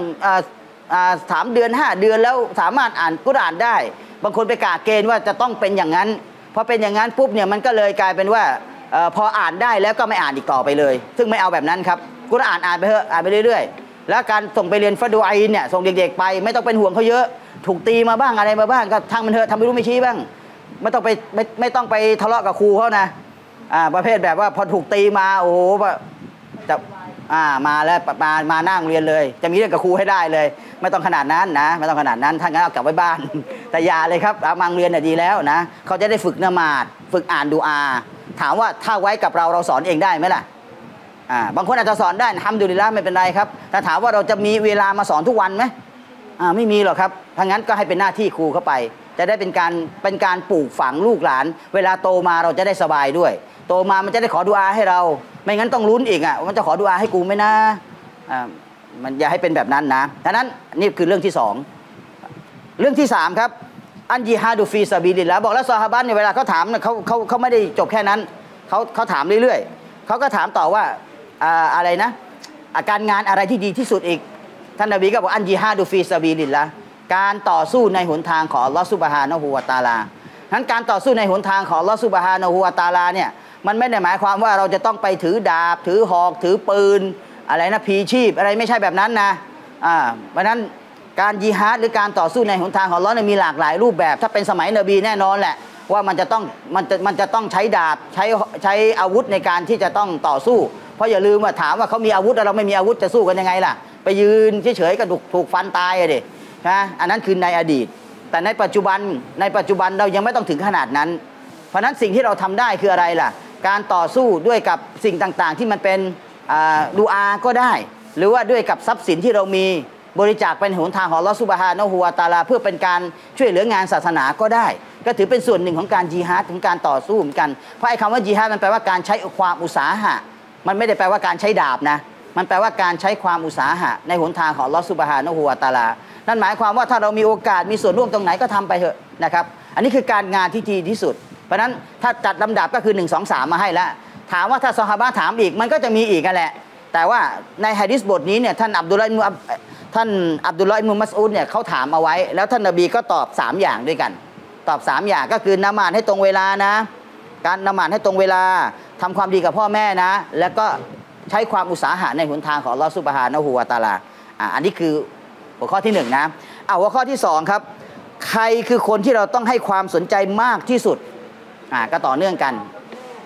3 เดือน5 เดือนแล้วสามารถอ่านกุรอานได้บางคนไปกะเกณฑ์ว่าจะต้องเป็นอย่างนั้นพอเป็นอย่างนั้นปุ๊บเนี่ยมันก็เลยกลายเป็นว่าพออ่านได้แล้วก็ไม่อ่านอีกต่อไปเลยซึ่งไม่เอาแบบนั้นครับกุรอานอ่านไปเถอะอ่านไปเรื่อยๆแล้วการส่งไปเรียนฟัดดูอินเนี่ยส่งเด็กๆไปไม่ต้องเป็นห่วงเขาเยอะถูกตีมาบ้างอะไรมาบ้างก็ทางมันเถอะทำไม่รู้ไม่ชี้บ้างไม่ต้องไปทะเลาะกับครูเขานะประเภทแบบว่าพอถูกตีมาโอ้โหจะมาแล้วมานั่งเรียนเลยจะมีเรื่องกับครูให้ได้เลยไม่ต้องขนาดนั้นนะไม่ต้องขนาดนั้นถ้างั้นเอากลับไว้บ้านแต่อย่าเลยครับมาเรียนเนี่ยดีแล้วนะเขาจะได้ฝึกละหมาดฝึกอ่านดูอาถามว่าถ้าไว้กับเราสอนเองได้ไหมล่ะบางคนอาจจะสอนได้ฮัมดุลิลละห์ไม่เป็นไรครับแต่ถามว่าเราจะมีเวลามาสอนทุกวันไหมไม่มีหรอกครับถ้างั้นก็ให้เป็นหน้าที่ครูเข้าไปจะได้เป็นการปลูกฝังลูกหลานเวลาโตมาเราจะได้สบายด้วยโตมามันจะได้ขอดุอาให้เราไม่งั้นต้องลุ้นอีกมันจะขอดุอาให้กูไหมนะมันอย่าให้เป็นแบบนั้นนะฉะนั้นนี่คือเรื่องที่2เรื่องที่3ครับอันญิฮาดูฟีซาบิลิลละห์บอกแล้วซอฮาบะห์เนี่ยเวลาเขาถามเขาไม่ได้จบแค่นั้นเขาถามเรื่อยๆเขาก็ถามต่อว่าอะไรนะการงานอะไรที่ดีที่สุดอีกท่านนบีก็บอกอันญิฮาดูฟีซาบิลิลละห์การต่อสู้ในหนทางของอัลเลาะห์ซุบฮานะฮูวะตะอาลาทั้นการต่อสู้ในหนทางของอัลเลาะห์ซุบฮานะฮูวะตะอาลาเนี่ยมันไม่ได้หมายความว่าเราจะต้องไปถือดาบถือหอกถือปืนอะไรนะพีชีพอะไรไม่ใช่แบบนั้นนะเพราะนั้นการญิฮาดหรือการต่อสู้ในหนทางของอัลเลาะห์มีหลากหลายรูปแบบถ้าเป็นสมัยนบีแน่นอนแหละว่ามันจะต้องใช้ดาบใช้อาวุธในการที่จะต้องต่อสู้เพราะอย่าลืมว่าถามว่าเขามีอาวุธแล้วเราไม่มีอาวุธจะสู้กันยังไงล่ะไปยืนเฉยๆก็ถูกฟันตายดินะอันนั้นคือในอดีตแต่ในปัจจุบันเรายังไม่ต้องถึงขนาดนั้นเพราะนั้นสิ่งที่เราทำได้คืออะไรล่ะการต่อสู้ด้วยกับสิ่งต่างๆที่มันเป็นดูอาก็ได้หรือว่าด้วยกับทรัพย์สินที่เรามีบริจาคเป็นหนทางของอัลเลาะห์ซุบฮานะฮูวะตะอาลาเพื่อเป็นการช่วยเหลืองานศาสนาก็ได้ก็ถือเป็นส่วนหนึ่งของการญิฮาดของการต่อสู้เหมือนกันเพราะไอ้คำว่าญิฮาดมันแปลว่าการใช้ความอุตสาหะมันไม่ได้แปลว่าการใช้ดาบนะมันแปลว่าการใช้ความอุตสาหะในหนทางของอัลเลาะห์ซุบฮานะฮูวะตะอาลานั่นหมายความว่าถ้าเรามีโอกาสมีส่วนร่วมตรงไหนก็ทำไปเถอะนะครับอันนี้คือการงานที่ดีที่สุดเพราะนั้นถ้าจัดลำดับก็คือ1 2 3มาให้แล้วถามว่าถ้าซอฮาบะห์ถามอีกมันก็จะมีอีกกันแหละแต่ว่าในหะดีษบทนี้เนี่ยท่านอับดุลลอฮ์อิบนุมัสอูดเนี่ยเขาถามเอาไว้แล้วท่านนบีก็ตอบ3อย่างด้วยกันตอบ3อย่างก็คือละหมาดให้ตรงเวลานะการละหมาดให้ตรงเวลาทำความดีกับพ่อแม่นะแล้วก็ใช้ความอุตสาหะในหนทางของอัลเลาะห์ซุบฮานะฮูวะตะอาลาอันนี้คือหัวข้อที่1นะหัวข้อที่2ครับใครคือคนที่เราต้องให้ความสนใจมากที่สุดก็ต่อเนื่องกัน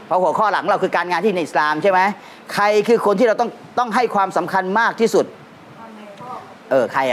เพราะหัวข้อหลังเราคือการงานที่ในอิสลามใช่ไหมใครคือคนที่เราต้องให้ความสำคัญมากที่สุดใคร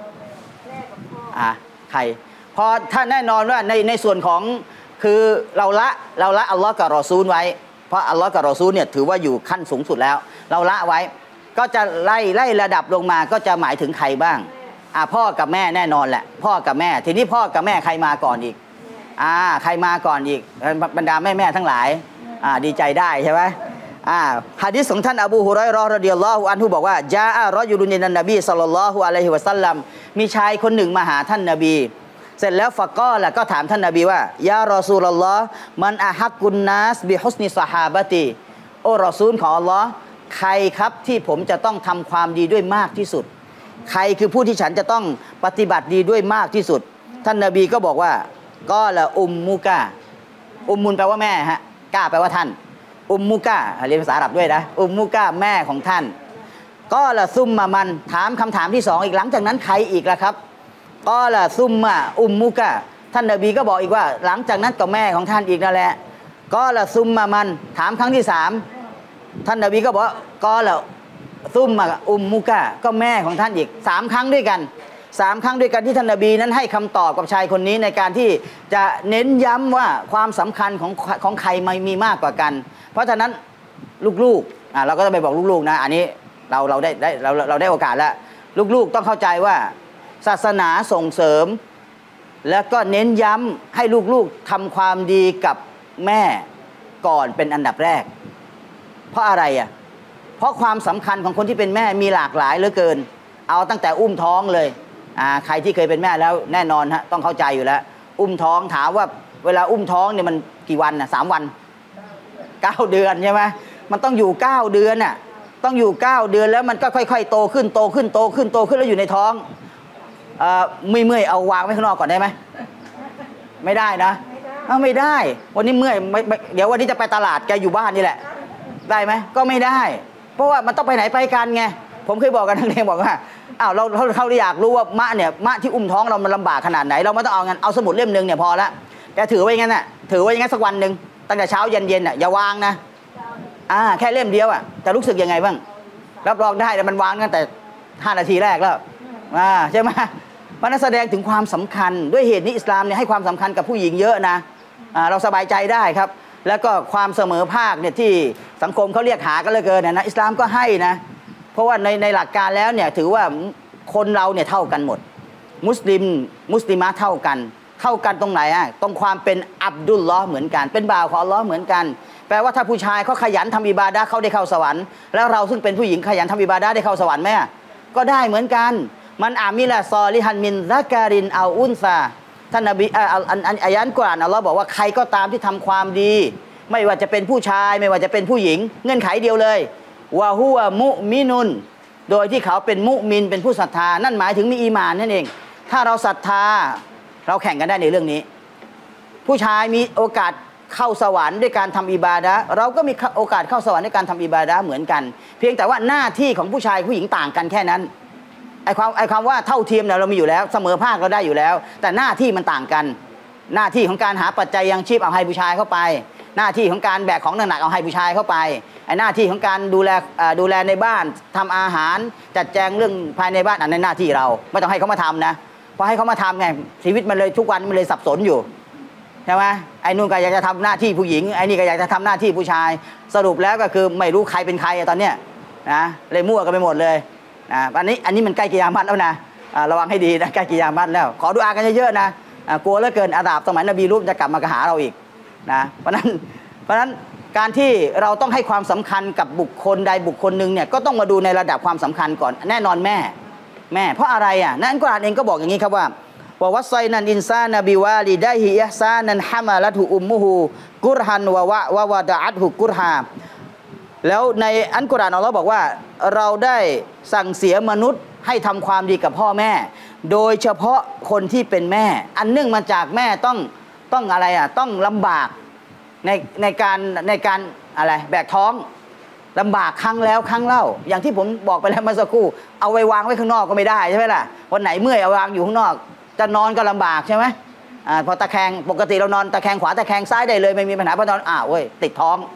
ใครพอถ้าแน่นอนว่าในส่วนของคือเราละอัลลอฮ์กับรอซูลไว้เพราะอัลลอฮ์กับรอซูลเนี่ยถือว่าอยู่ขั้นสูงสุดแล้วเราละไว้ก็จะไล่ระดับลงมาก็จะหมายถึงใครบ้างพ่อกับแม่แน่นอนแหละพ่อกับแม่ทีนี้พ่อกับแม่ใครมาก่อนอีกใครมาก่อนอีกบรรดาแม่ทั้งหลายดีใจได้ใช่ไหมหะดีษของท่านอบูฮุรอยเราะห์รอฎิยัลลอฮุอันฮุบอกว่าจาอะรอยุลุนอิลันนบีศ็อลลัลลอฮุอะลัยฮิวะซัลลัมมีชายคนหนึ่งมาหาท่านนบีเสร็จแล้วฟะกอละก็ถามท่านนบีว่ายารอซูลุลลอฮ์มันอะฮักกุนนัสบิฮุสนิซอฮาบะติโอ้รอซูลของอัลลอฮ์ใครครับที่ผมจะต้องทำความดีด้วยมากที่สุดใครคือผู้ที่ฉันจะต้องปฏิบัติดีด้วยมากที่สุดท่านนบีก็บอกว่าก็ละอุมมุกะอุมมุนแปลว่าแม่ฮะกะแปลว่าท่านอุมมุกะเรียนภาษาอาหรับด้วยนะอุมมุกะแม่ของท่านก็ละซุมมามันถามคำถามที่สองอีกหลังจากนั้นใครอีกล่ะครับก็ละซุมมาอุมมุกะท่านนบีก็บอกอีกว่าหลังจากนั้นก็แม่ของท่านอีกนั่นแหละก็ละซุมมามันถามครั้งที่สามท่านนบีก็บอกก็ละซุมมาอุมมุกะก็แม่ของท่านอีก3 ครั้งด้วยกัน3 ครั้งด้วยกันที่ท่านนบีนั้นให้คำตอบกับชายคนนี้ในการที่จะเน้นย้ำว่าความสำคัญของใครมีมากกว่ากันเพราะฉะนั้นลูกๆเราก็จะไปบอกลูกๆนะอันนี้เราได้โอกาสแล้วลูกๆต้องเข้าใจว่าศาสนาส่งเสริมแล้วก็เน้นย้ำให้ลูกๆทำความดีกับแม่ก่อนเป็นอันดับแรกเพราะอะไรเพราะความสำคัญของคนที่เป็นแม่มีหลากหลายเหลือเกินเอาตั้งแต่อุ้มท้องเลยใครที่เคยเป็นแม่แล้วแน่นอนฮะต้องเข้าใจอยู่แล้วอุ้มท้องถามว่าเวลาอุ้มท้องเนี่ยมันกี่วัน3 วัน9 เดือนใช่ไหมมันต้องอยู่9 เดือนต้องอยู่9 เดือนแล้วมันก็ค่อยๆโตขึ้นแล้วอยู่ในท้องเมื่อยเอาวางไว้ข้างนอกก่อนได้ไหมไม่ได้นะไม่ได้วันนี้เมื่อยเดี๋ยววันนี้จะไปตลาดแกอยู่บ้านนี่แหละได้ไหมก็ไม่ได้เพราะว่ามันต้องไปไหนไปกันไงผมเคยบอกกันทั้งเรียนบอกว่าเราอยากรู้ว่ามะที่อุ้มท้องเรามันลำบากขนาดไหนเราไม่ต้องเอาสมุดเล่มนึงเนี่ยพอละแกถือไว้งั้นถือไว้อย่างนั้นสักวันหนึ่งตั้งแต่เช้าเย็นอย่าวางนะแค่เล่มเดียวจะรู้สึกยังไงบ้างรับรองได้แต่มันวางตั้งแต่5 นาทีแรกแล้วใช่ไหมมันแสดงถึงความสำคัญด้วยเหตุนี้อิสลามเนี่ยให้ความสำคัญกับผู้หญิงเยอะนะเราสบายใจได้ครับแล้วก็ความเสมอภาคเนี่ยที่สังคมเขาเรียกหากันเหลือเกินนะอิสลามก็ให้นะเพราะว่าในหลักการแล้วเนี่ยถือว่าคนเราเนี่ยเท่ากันหมดมุสลิมะเท่ากันตรงไหนตรงความเป็นอับดุลลอฮ์เหมือนกันเป็นบ่าวของอัลลอฮ์เหมือนกันแปลว่าถ้าผู้ชายเขาขยันทำอิบาดะห์เขาได้เข้าสวรรค์แล้วเราซึ่งเป็นผู้หญิงขยันทำอิบาดะห์ได้เข้าสวรรค์ไหมก็ได้เหมือนกันมันอามิละซอลิฮันมินซักการินเอาอุนซาท่านนบีอายะห์กุรอานอัลลอฮ์บอกว่าใครก็ตามที่ทำความดีไม่ว่าจะเป็นผู้ชายไม่ว่าจะเป็นผู้หญิงเงื่อนไขเดียวเลยวะฮุวะมุมินุนโดยที่เขาเป็นมุมินเป็นผู้ศรัทธานั่นหมายถึงมีอีหม่านนั่นเองถ้าเราศรัทธาเราแข่งกันได้ในเรื่องนี้ผู้ชายมีโอกาสเข้าสวรรค์ด้วยการทำอิบาดะห์เราก็มีโอกาสเข้าสวรรค์ด้วยการทำอิบาดะห์เหมือนกันเพียงแต่ว่าหน้าที่ของผู้ชายผู้หญิงต่างกันแค่นั้นไอ้ความว่าเท่าเทียมเนี่ยเรามีอยู่แล้วเสมอภาคเราได้อยู่แล้วแต่หน้าที่มันต่างกันหน้าที่ของการหาปัจจัยยังชีพเอาให้ผู้ชายเข้าไปหน้าที่ของการแบกของหนักๆเอาให้ผู้ชายเข้าไปไอ้หน้าที่ของการดูแลในบ้านทำอาหารจัดแจงเรื่องภายในบ้านอันนั้นหน้าที่เราไม่ต้องให้เขามาทำนะพอให้เขามาทำไงชีวิตมันเลยทุกวันมันเลยสับสนอยู่ใช่ไหมไอ้นู่นก็อยากจะทำหน้าที่ผู้หญิงไอ้นี่ก็อยากจะทำหน้าที่ผู้ชายสรุปแล้วก็คือไม่รู้ใครเป็นใครตอนเนี้ยนะเลยมั่วกันไปหมดเลยอันนี้มันใกล้กิยามะฮ์แล้วนะระวังให้ดีนะใกล้กิยามะฮ์แล้วขอดุอากันเยอะๆนะกลัวเหลือเกินอาดาบสมัยนบีรูปจะกลับมาหาเราอีกนะเพราะนั้นการที่เราต้องให้ความสำคัญกับบุคคลใดบุคคลหนึ่งเนี่ยก็ต้องมาดูในระดับความสำคัญก่อนแน่นอนแม่เพราะอะไรนั่นกุรอานเองก็บอกอย่างนี้ครับว่าวัสไซนันอินซานบิวาลิดัยฮิอิห์ซานันฮะมาละตุอุมมุฮูกุรฮันวะวะดะอัตฮุกุรฮาแล้วในอัลกุรอานอัลเลาะห์บอกว่าเราได้สั่งเสียมนุษย์ให้ทำความดีกับพ่อแม่โดยเฉพาะคนที่เป็นแม่อันเนื่องมาจากแม่ต้องอะไรต้องลำบากในการอะไรแบกท้องลำบากครั้งแล้วครั้งเล่าอย่างที่ผมบอกไปแล้วเมื่อสักครู่เอาไว้วางไว้ข้างนอกก็ไม่ได้ใช่ไหมล่ะวันไหนเมื่อยเอาวางอยู่ข้างนอกจะนอนก็ลำบากใช่ไหมพอตะแคงปกติเรานอนตะแคงขวาตะแคงซ้ายได้เลยไม่มีปัญหาพอนอนเว้ยติดท้อง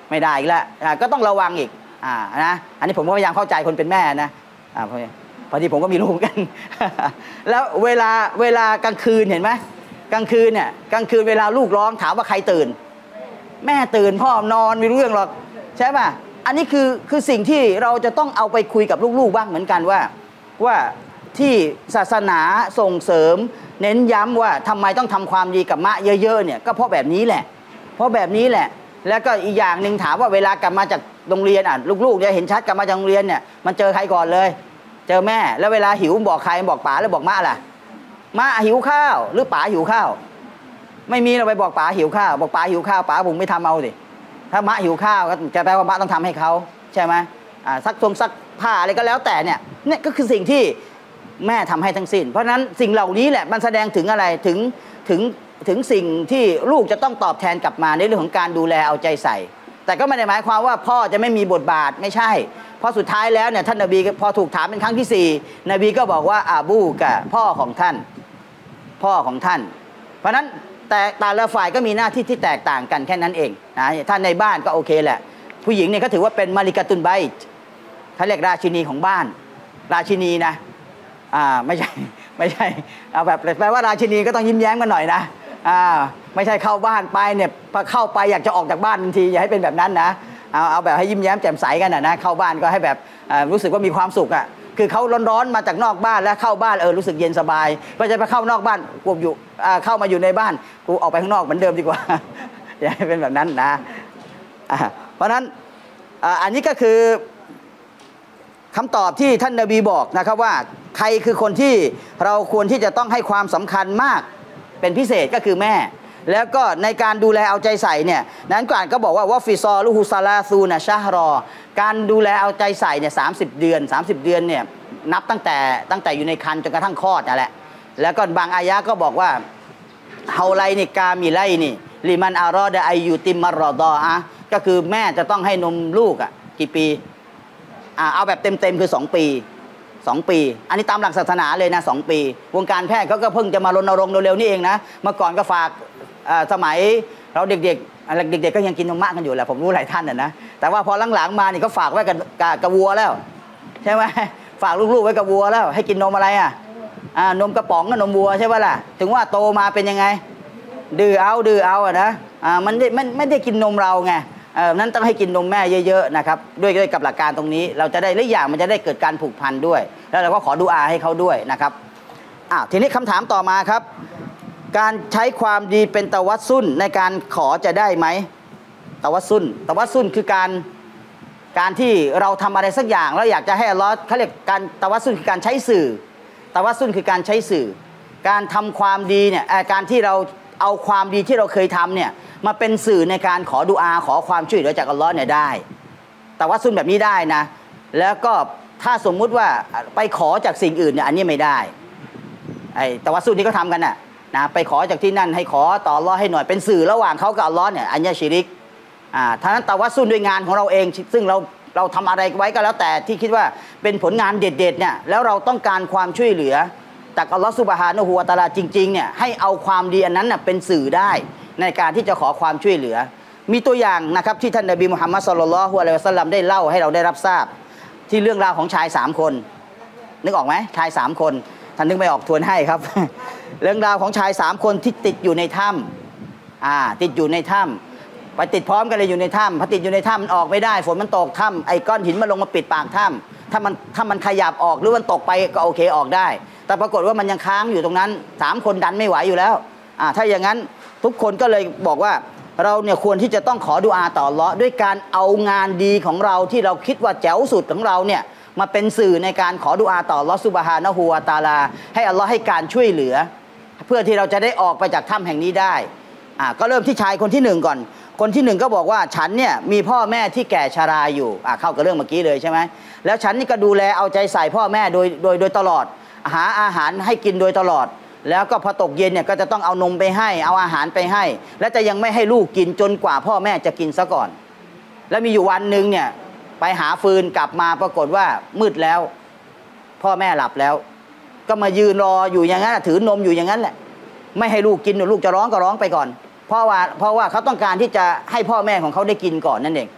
ไม่ได้อีกแล้วก็ต้องระวังอีกนะอันนี้ผมก็พยายามเข้าใจคนเป็นแม่นะพอดีผมก็มีลูกกัน แล้วเวลากลางคืนเห็นไหมกลางคืนเนี่ยกลางคืนเวลาลูกร้องถามว่าใครตื่นแม่ตื่นพ่อนอนไม่รู้เรื่องหรอกใช่ป่ะอันนี้คือสิ่งที่เราจะต้องเอาไปคุยกับลูกๆบ้างเหมือนกันว่าที่ศาสนาส่งเสริมเน้นย้ำว่าทำไมต้องทำความดีกับมะเยอะๆเนี่ยก็เพราะแบบนี้แหละแล้วก็อีกอย่างหนึ่งถามว่าเวลากลับมาจากโรงเรียนลูกๆเนี่ยเห็นชัดกลับมาจากโรงเรียนเนี่ยมันเจอใครก่อนเลยเจอแม่แล้วเวลาหิวบอกใครบอกป๋าแล้วบอกมะล่ะมะหิวข้าวหรือป๋าหิวข้าวไม่มีเราไปบอกป๋าหิวข้าวบอกป๋าหิวข้าวป๋าผมไม่ทำเอาสิถ้ามะหิวข้าวก็จะแปลว่ามะต้องทำให้เขาใช่ไหมซักผ้าอะไรก็แล้วแต่เนี่ยก็คือสิ่งที่แม่ทำให้ทั้งสิ้นเพราะฉะนั้นสิ่งเหล่านี้แหละมันแสดงถึงอะไรถึงสิ่งที่ลูกจะต้องตอบแทนกลับมาในเรื่องของการดูแลเอาใจใส่แต่ก็ไม่ได้หมายความว่าพ่อจะไม่มีบทบาทไม่ใช่เพราะสุดท้ายแล้วเนี่ยท่านนบีพอถูกถามเป็นครั้งที่4นบีก็บอกว่าอาบูกะพ่อของท่านเพราะฉะนั้นแต่ละฝ่ายก็มีหน้าที่ที่แตกต่างกันแค่นั้นเองนะท่านในบ้านก็โอเคแหละผู้หญิงเนี่ยเขาถือว่าเป็นมาลิกาตุนไบต์เขาเรียกราชินีของบ้านราชินีนะไม่ใช่เอาแบบแปลว่าราชินีก็ต้องยิ้มแย้มกันหน่อยนะไม่ใช่เข้าบ้านไปเนี่ยพอเข้าไปอยากจะออกจากบ้านทันทีอย่าให้เป็นแบบนั้นนะเอาแบบให้ยิ้มแย้มแจ่มใสกันนะเข้าบ้านก็ให้แบบรู้สึกว่ามีความสุขคือเขาร้อนๆมาจากนอกบ้านแล้วเข้าบ้านรู้สึกเย็นสบายไม่ใช่ไปเข้านอกบ้านกูอยู่เข้ามาอยู่ในบ้านกูออกไปข้างนอกเหมือนเดิมดีกว่า อย่าให้เป็นแบบนั้นนะเพราะฉะนั้นอันนี้ก็คือคำตอบที่ท่านนบีบอกนะครับว่าใครคือคนที่เราควรที่จะต้องให้ความสำคัญมากเป็นพิเศษก็คือแม่แล้วก็ในการดูแลเอาใจใส่เนี่ยนั้นก่อนก็บอกว่าฟิซอลูฮุซาลาซูนะชะฮรอการดูแลเอาใจใส่เนี่ย30 เดือนเนี่ยนับตั้งแต่อยู่ในครรภ์จนกระทั่งคลอดนั่นแหละแล้วก็บางอายะก็บอกว่าเฮาไลนี่กามิไลนี่ลิมันอารอดะอายุติมารอดอก็คือแม่จะต้องให้นมลูกกี่ปีเอาแบบเต็มคือ2 ปีอันนี้ตามหลักศาสนาเลยนะ2 ปีวงการแพทย์เขาก็เพิ่งจะมารณรงค์เร็วๆนี่เองนะเมื่อก่อนก็ฝากสมัยเราเด็กๆก็ยังกินนมมะกันอยู่แหละผมรู้หลายท่านนะแต่ว่าพอหลังๆมานี่ก็ฝากไว้กับวัวแล้วใช่ไหมฝากลูกๆไว้กับวัวแล้วให้กินนมอะไรนมกระป๋องกับนมวัวใช่ไหมล่ะถึงว่าโตมาเป็นยังไงดื้อเอานะมันไม่ได้กินนมเราไงนั้นต้องให้กินนมแม่เยอะๆนะครับด้วยกับหลักการตรงนี้เราจะได้หลายอย่างมันจะได้เกิดการผูกพันด้วยแล้วเราก็ขอดุอาให้เขาด้วยนะครับทีนี้คำถามต่อมาครับการใช้ความดีเป็นตะวัสซุนในการขอจะได้ไหมตะวัสซุนคือการที่เราทำอะไรสักอย่างแล้วอยากจะให้อัลเลาะห์เขาเรียกการตะวัสซุนคือการใช้สื่อตะวัสซุนคือการใช้สื่อการทำความดีเนี่ยการที่เราเอาความดีที่เราเคยทำเนี่ยมาเป็นสื่อในการขอดุอาขอความช่วยเหลือจากอัลเลาะห์เนี่ยได้ตะวัสซุนแบบนี้ได้นะแล้วก็ถ้าสมมุติว่าไปขอจากสิ่งอื่นเนี่ยอันนี้ไม่ได้ตะวัสซุนที่เขาทำกันนะไปขอจากที่นั่นให้ขอต่ออัลเลาะห์ให้หน่อยเป็นสื่อระหว่างเขากับอัลเลาะห์เนี่ยอันนี้ชิริกท่านั้นตะวัสซุนด้วยงานของเราเองซึ่งเราทำอะไรไว้ก็แล้วแต่ที่คิดว่าเป็นผลงานเด็ดๆเนี่ยแล้วเราต้องการความช่วยเหลือจากอัลเลาะห์ซุบฮานะฮูวะตะอาลาจริงๆเนี่ยให้เอาความดีอันนั้นน่ะเป็นสื่อได้ในการที่จะขอความช่วยเหลือมีตัวอย่างนะครับที่ท่านนบีมุฮัมมัดศ็อลลัลลอฮุอะลัยฮิวะซัลลัมได้เล่าให้เราได้รับทราบที่เรื่องราวของชาย3 คนนึกออกไหมชาย3 คนท่านนึกไม่ออกทวนให้ครับ เรื่องราวของชาย3 คนที่ติดอยู่ในถ้ำติดอยู่ในถ้ำไปติดพร้อมกันเลยอยู่ในถ้ำพอติดอยู่ในถ้ำมันออกไม่ได้ฝนมันตกถ้ำไอ้ก้อนหินมันลงมาปิดปากถ้ำถ้ามันขยับออกหรือมันตกไปก็โอเคออกได้แต่ปรากฏว่ามันยังค้างอยู่ตรงนั้น3 คนดันไม่ไหวอยู่แล้วถ้าอย่างนั้นทุกคนก็เลยบอกว่าเราเนี่ยควรที่จะต้องขอดุอาต่ออัลเลาะห์ด้วยการเอางานดีของเราที่เราคิดว่าแจ๋วสุดของเราเนี่ยมาเป็นสื่อในการขอดุอาต่ออัลเลาะห์ซุบฮานะฮูวะตะอาลาให้อัลเลาะห์ให้การช่วยเหลือเพื่อที่เราจะได้ออกไปจากถ้ำแห่งนี้ได้ก็เริ่มที่ชายคนที่1ก่อนคนที่1ก็บอกว่าฉันเนี่ยมีพ่อแม่ที่แก่ชราอยู่เข้ากับเรื่องเมื่อกี้เลยใช่ไหมแล้วฉันนี่ก็ดูแลเอาใจใส่พ่อแม่โดยตลอดหาอาหารให้กินโดยตลอดแล้วก็พอตกเย็นเนี่ยก็จะต้องเอานมไปให้เอาอาหารไปให้และจะยังไม่ให้ลูกกินจนกว่าพ่อแม่จะกินซะก่อนแล้วมีอยู่วันหนึ่งเนี่ยไปหาฟืนกลับมาปรากฏว่ามืดแล้วพ่อแม่หลับแล้วก็มายืนรออยู่อย่างนั้นถือนมอยู่อย่างนั้นแหละไม่ให้ลูกกินลูกจะร้องก็ร้องไปก่อนเพราะว่าเขาต้องการที่จะให้พ่อแม่ของเขาได้กินก่อนนั่นเอง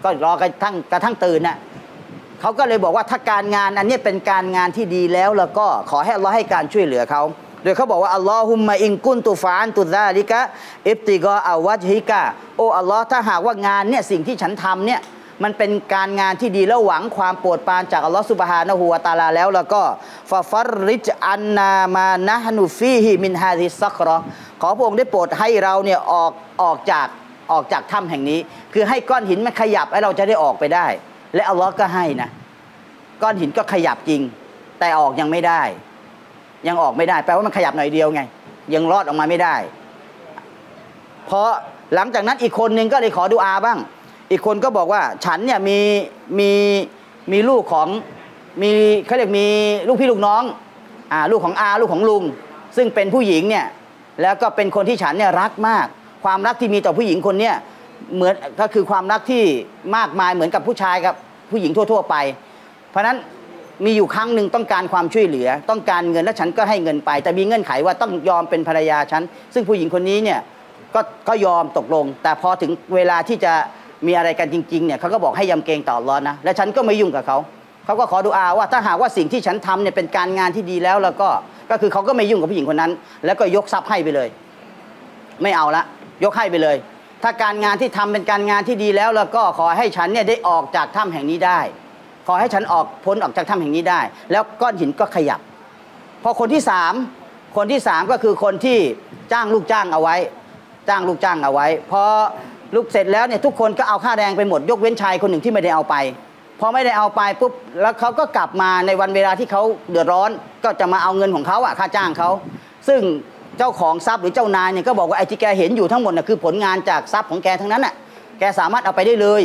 ก็รอกระทั่งตื่นน่ะเขาก็เลยบอกว่าถ้าการงานอันนี้เป็นการงานที่ดีแล้วก็ขอให้อัลลอฮ์ให้การช่วยเหลือเขาโดยเขาบอกว่าอัลลอฮุมมะอินกุนตุฟานตุซาลิกะอิบติกออวัจฮิกะโออัลลอฮ์ถ้าหากว่างานเนี่ยสิ่งที่ฉันทำเนี่ยมันเป็นการงานที่ดีแล้วหวังความโปรดปรานจากอัลลอฮ์ซุบฮานะฮูวะตะอาลาแล้วก็ฟาฟัรริจอันนามานะฮนุฟีฮิมินฮาซิซักรอขอพระองค์ได้โปรดให้เราเนี่ยออกจากถ้ำแห่งนี้คือให้ก้อนหินมันขยับให้เราจะได้ออกไปได้และอัลลอฮ์ก็ให้นะก้อนหินก็ขยับจริงแต่ออกยังไม่ได้ยังออกไม่ได้แปลว่ามันขยับหน่อยเดียวไงยังรอดออกมาไม่ได้เพราะหลังจากนั้นอีกคนนึงก็เลยขอดุอาบ้างอีกคนก็บอกว่าฉันเนี่ยมีลูกของเขาเรียกมีลูกพี่ลูกน้องลูกของลูกของลุงซึ่งเป็นผู้หญิงเนี่ยแล้วก็เป็นคนที่ฉันเนี่ยรักมากความรักที่มีต่อผู้หญิงคนเนี้ยเหมือนก็คือความรักที่มากมายเหมือนกับผู้ชายกับผู้หญิงทั่วๆไปเพราะนั้นมีอยู่ครั้งหนึ่งต้องการความช่วยเหลือต้องการเงินและฉันก็ให้เงินไปแต่มีเงื่อนไขว่าต้องยอมเป็นภรรยาฉันซึ่งผู้หญิงคนนี้เนี่ยก็ยอมตกลงแต่พอถึงเวลาที่จะมีอะไรกันจริงๆเนี่ยเขาก็บอกให้ยำเกรงต่ออัลเลาะห์นะและฉันก็ไม่ยุ่งกับเขาก็ขอดุอาว่าถ้าหากว่าสิ่งที่ฉันทำเนี่ยเป็นการงานที่ดีแล้วก็คือเขาก็ไม่ยุ่งกับผู้หญิงคนนั้นแล้วก็ยกทรัพย์ให้ไปเลยไม่เอาละยกให้ไปเลยถ้าการงานที่ทำเป็นการงานที่ดีแล้วก็ขอให้ฉันเนี่ยได้ออกจากถ้ำแห่งนี้ได้ขอให้ฉันพ้นออกจากถ้ำแห่งนี้ได้แล้วก้อนหินก็ขยับพอคนที่สามก็คือคนที่จ้างลูกจ้างเอาไว้พอลูกเสร็จแล้วเนี่ยทุกคนก็เอาค่าแรงไปหมดยกเว้นชายคนหนึ่งที่ไม่ได้เอาไปพอไม่ได้เอาไปปุ๊บแล้วเขาก็กลับมาในวันเวลาที่เขาเดือดร้อนก็จะมาเอาเงินของเขาค่าจ้างเขาซึ่งเจ้าของทรัพย์หรือเจ้านายเนี่ยก็บอกว่าไอ้ที่แกเห็นอยู่ทั้งหมดน่ะคือผลงานจากทรัพย์ของแกทั้งนั้นน่ะแกสามารถเอาไปได้เลย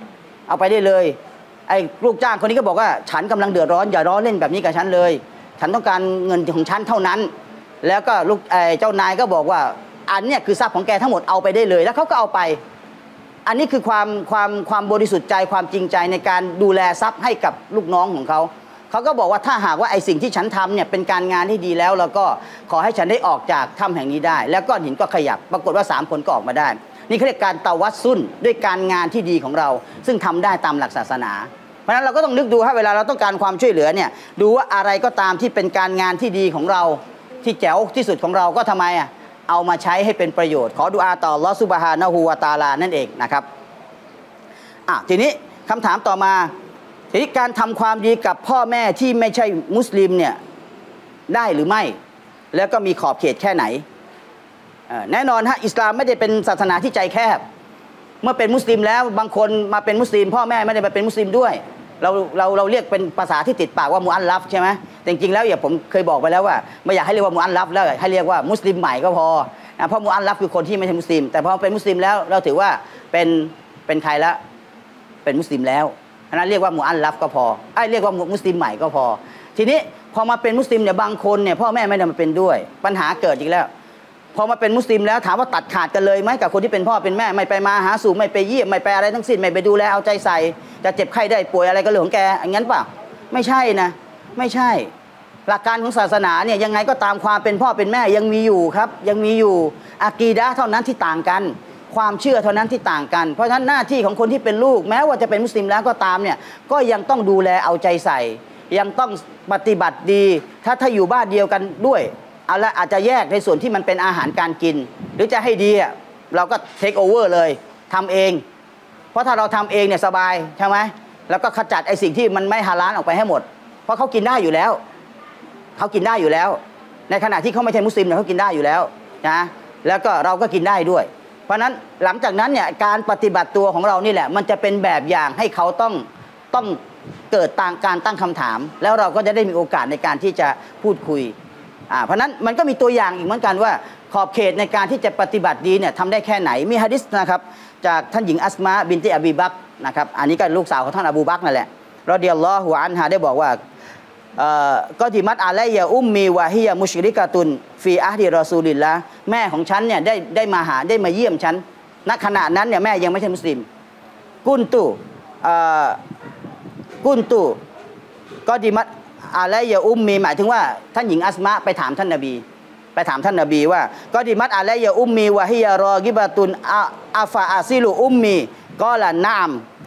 ไอ้ลูกจ้างคนนี้ก็บอกว่าฉันกำลังเดือดร้อนอย่าล้อเล่นแบบนี้กับฉันเลยฉันต้องการเงินของฉันเท่านั้นแล้วก็เจ้านายก็บอกว่าอันเนี้ยคือทรัพย์ของแกทั้งหมดเอาไปได้เลยแล้วเขาก็เอาไปอันนี้คือความบริสุทธิ์ใจความจริงใจในการดูแลทรัพย์ให้กับลูกน้องของเขาก็บอกว่าถ้าหากว่าไอ้สิ่งที่ฉันทำเนี่ยเป็นการงานที่ดีแล้วก็ขอให้ฉันได้ออกจากถ้ำแห่งนี้ได้แล้วก้อนหินก็ขยับปรากฏว่า3คนก็ออกมาได้นี่เขาเรียกการตะวัสซุลด้วยการงานที่ดีของเราซึ่งทำได้ตามหลักศาสนาเพราะฉะนั้นเราก็ต้องนึกดูเวลาเราต้องการความช่วยเหลือเนี่ยดูว่าอะไรก็ตามที่เป็นการงานที่ดีของเราที่แจ๋วที่สุดของเราก็ทำไมเอามาใช้ให้เป็นประโยชน์ขอดุอาต่ออัลเลาะห์ซุบฮานะฮูวะตะอาลานั่นเองนะครับทีนี้คำถามต่อมาทีนี้การทำความดีกับพ่อแม่ที่ไม่ใช่มุสลิมเนี่ยได้หรือไม่แล้วก็มีขอบเขตแค่ไหนแน่นอนอิสลามไม่ได้เป็นศาสนาที่ใจแคบเมื่อเป็นมุสลิมแล้วบางคนมาเป็นมุสลิมพ่อแม่ไม่ได้มาเป็นมุสลิมด้วยเราเรียกเป็นภาษาที่ติดปากว่ามุอัลลัฟใช่ไหมแต่จริงๆแล้วผมเคยบอกไปแล้วว่าไม่อยากให้เรียกว่ามุอัลลัฟแล้วให้เรียกว่ามุสลิมใหม่ก็พอเพราะมุอัลลัฟคือคนที่ไม่ใช่มุสลิมแต่พอเป็นมุสลิมแล้วเราถือว่าเป็นใครละเป็นมุสลิมแล้วนั้นเรียกว่ามุอัลลัฟก็พอเรียกว่ามุสลิมใหม่ก็พอทีนี้พอมาเป็นมุสลิมเนี่ยบางคนเนี่ยพ่อแม่ไม่ได้มาเป็นด้วยปัญหาเกิดอีกแล้วพอมาเป็นมุสลิมแล้วถามว่าตัดขาดกันเลยไหมกับคนที่เป็นพ่อเป็นแม่ไม่ไปมาหาสู่ไม่ไปเยี่ยมไม่ไปอะไรทั้งสิ้นไม่ไปดูแลเอาใจใส่จะเจ็บไข้ได้ป่วยอะไรก็เรื่องของแกอย่างนั้นเปล่าไม่ใช่นะไม่ใช่หลักการของศาสนาเนี่ยยังไงก็ตามความเป็นพ่อเป็นแม่ยังมีอยู่ครับยังมีอยู่อากีดะห์เท่านั้นที่ต่างกันความเชื่อเท่านั้นที่ต่างกันเพราะฉะนั้นหน้าที่ของคนที่เป็นลูกแม้ว่าจะเป็นมุสลิมแล้วก็ตามเนี่ยก็ยังต้องดูแลเอาใจใส่ยังต้องปฏิบัติดีถ้าอยู่บ้านเดียวกันด้วยเอาละอาจจะแยกในส่วนที่มันเป็นอาหารการกินหรือจะให้ดีเราก็เทคโอเวอร์เลยทำเองเพราะถ้าเราทำเองเนี่ยสบายใช่ไหมแล้วก็ขจัดไอ้สิ่งที่มันไม่ฮาลาลออกไปให้หมดเพราะเขากินได้อยู่แล้วในขณะที่เขาไม่ใช่มุสลิมเนี่ยเขากินได้อยู่แล้วนะแล้วก็เราก็กินได้ด้วยเพราะนั้นหลังจากนั้นเนี่ยการปฏิบัติตัวของเรานี่แหละมันจะเป็นแบบอย่างให้เขาต้องเกิดการตั้งคำถามแล้วเราก็จะได้มีโอกาสในการที่จะพูดคุยเพราะนั้นมันก็มีตัวอย่างอีกเหมือนกันว่าขอบเขตในการที่จะปฏิบัติดีเนี่ยทำได้แค่ไหนมีหะดีษนะครับจากท่านหญิงอัสมาบินติอบีบักรนะครับอันนี้ก็ลูกสาวของท่านอบูบักรนั่นแหละรอฎิยัลลอฮุอันฮาได้บอกว่าก็ดิมัตอะลัยยะอุมมีวะฮิยะมุชริกะตุนฟีอะฮ์ดิรอซูลิลละห์แม่ของฉันเนี่ยได้มาเยี่ยมฉันณขณะนั้นเนี่ยแม่ยังไม่ใช่มุสลิมกุนตุก็ดิมัตอะลัยยะอุมมีหมายถึงว่าท่านหญิงอัสมาไปถามท่านนบีว่าก็ดิมัตอะลัยยะอุมมีวะฮิยะรอกิบะตุนอาฟาอาซิลุอุมมีกอละนะอัม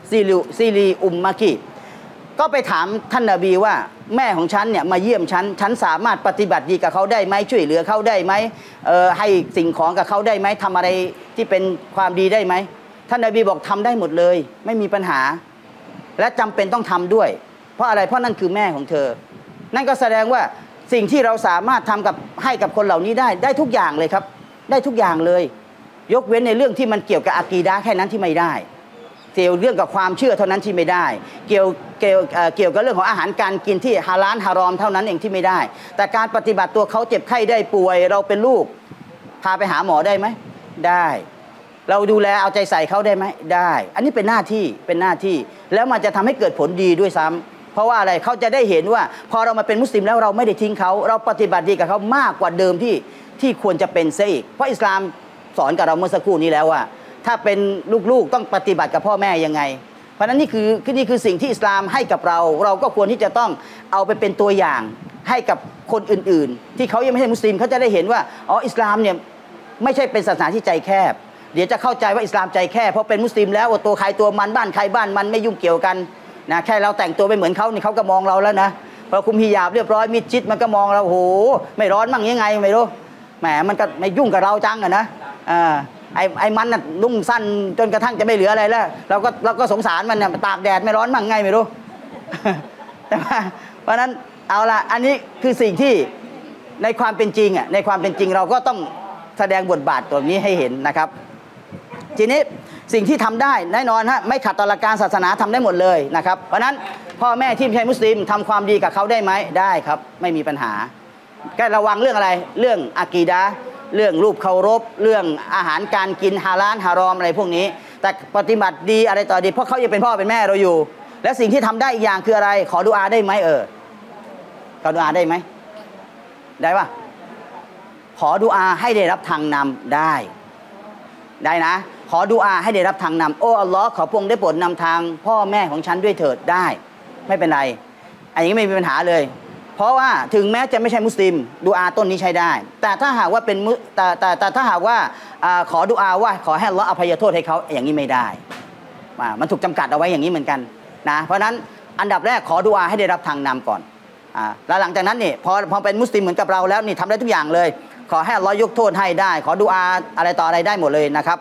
ซีรีอุมมะกีก็ไปถามท่านนบีว่าแม่ของฉันเนี่ยมาเยี่ยมฉันสามารถปฏิบัติดีกับเขาได้ไหมช่วยเหลือเขาได้ไหมให้สิ่งของกับเขาได้ไหมทำอะไรที่เป็นความดีได้ไหมท่านนบีบอกทำได้หมดเลยไม่มีปัญหาและจำเป็นต้องทำด้วยเพราะอะไรเพราะนั่นคือแม่ของเธอนั่นก็แสดงว่าสิ่งที่เราสามารถทำกับให้กับคนเหล่านี้ได้ทุกอย่างเลยครับได้ทุกอย่างเลยยกเว้นในเรื่องที่มันเกี่ยวกับอากีดะห์แค่นั้นที่ไม่ได้เกี่ยวเรื่องกับความเชื่อเท่านั้นที่ไม่ได้เกี่ยวกับเรื่องของอาหารการกินที่ฮาลาลฮารอมเท่านั้นเองที่ไม่ได้แต่การปฏิบัติตัวเขาเจ็บไข้ได้ป่วยเราเป็นลูกพาไปหาหมอได้ไหมได้เราดูแลเอาใจใส่เขาได้ไหมได้อันนี้เป็นหน้าที่แล้วมันจะทำให้เกิดผลดีด้วยซ้ำเพราะว่าอะไรเขาจะได้เห็นว่าพอเรามาเป็นมุสลิมแล้วเราไม่ได้ทิ้งเขาเราปฏิบัติดีกับเขามากกว่าเดิมที่ควรจะเป็นซะอีกเพราะอิสลามสอนกับเราเมื่อสักครู่นี้แล้วว่าถ้าเป็นลูกๆต้องปฏิบัติกับพ่อแม่ยังไงเพราะนั้นนี่คือสิ่งที่อิสลามให้กับเราก็ควรที่จะต้องเอาไปเป็นตัวอย่างให้กับคนอื่นๆที่เขายังไม่ใช่มุสลิมเขาจะได้เห็นว่าอ๋ออิสลามเนี่ยไม่ใช่เป็นศาสนาที่ใจแคบเดี๋ยวจะเข้าใจว่าอิสลามใจแคบเพราะเป็นมุสลิมแล้วตัวใครตัวมันบ้านใครบ้านมันไม่ยุ่งเกี่ยวกันนะแค่เราแต่งตัวไปเหมือนเขานี่เขาก็มองเราแล้วนะพอคุมฮิญาบเรียบร้อยมิดชิดมันก็มองเราโอ้โหไม่ร้อนมั่งยังไงไม่รู้แหมมันก็ไม่ยุ่งกับเราจังอะนะไอ้มันน่ะนุ่งสั้นจนกระทั่งจะไม่เหลืออะไรแล้วเราก็สงสารมันเนี่ยตากแดดไม่ร้อนมั่งไงไม่รู้แต่เพราะนั้นเอาละอันนี้คือสิ่งที่ในความเป็นจริงในความเป็นจริงเราก็ต้องแสดงบทบาทตัวนี้ให้เห็นนะครับทีนี้สิ่งที่ทำได้แน่นอนฮะไม่ขัดต่อหลักการศาสนาทำได้หมดเลยนะครับเพราะนั้นพ่อแม่ที่ไม่ใช่มุสลิมทำความดีกับเขาได้ไหมได้ครับไม่มีปัญหาแค่ระวังเรื่องอะไรเรื่องอากีดะห์เรื่องรูปเคารพเรื่องอาหารการกินฮาลาลฮารอมอะไรพวกนี้แต่ปฏิบัติดีอะไรต่อดีเพราะเขายังเป็นพ่อเป็นแม่เราอยู่และสิ่งที่ทำได้อีกอย่างคืออะไรขอดุอาได้ไหมขอดุอาได้ไหมได้ปะขอดุอาให้ได้รับทางนำได้นะขอดุอาให้ได้รับทางนำโอ้อัลลอฮ์ขอพระองค์ได้โปรดนำทางพ่อแม่ของฉันด้วยเถิดได้ไม่เป็นไรอันนี้ไม่มีปัญหาเลยเพราะว่าถึงแม้จะไม่ใช่มุสลิมดุอาต้นนี้ใช้ได้แต่ถ้าหากว่าเป็นแต่ถ้าหากว่าขอดุอาว่าขอให้อัลลอฮ์อภัยโทษให้เขาอย่างนี้ไม่ได้มันถูกจำกัดเอาไว้อย่างนี้เหมือนกันนะเพราะนั้นอันดับแรกขอดุอาให้ได้รับทางนำก่อนแล้วหลังจากนั้นนี่พอเป็นมุสลิมเหมือนกับเราแล้วนี่ทำได้ทุกอย่างเลยขอให้อัลลอฮ์ยกโทษให้ได้ขอดุอาอะไรต่ออะไรได้หมดเลยนะครับ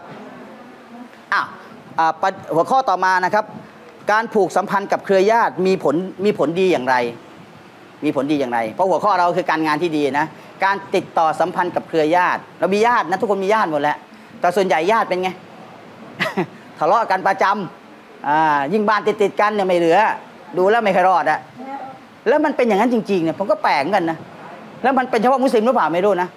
หัวข้อต่อมานะครับการผูกสัมพันธ์กับเครือญาติมีผลดีอย่างไรมีผลดีอย่างไรเพราะหัวข้อเราคือการงานที่ดีนะการติดต่อสัมพันธ์กับเครือญาติเรามีญาตินะทุกคนมีญาติหมดแหละแต่ส่วนใหญ่ญาติเป็นไง ทะเลาะกันประจำยิ่งบ้านติดกันเนี่ยไม่เหลือดูแล้วไม่เคยรอดอะแล้วมันเป็นอย่างนั้นจริงๆเนี่ยผมก็แปลกกันนะแล้วมันเป็นเฉพาะมุสลิมหรือเปล่าไม่รู้นะ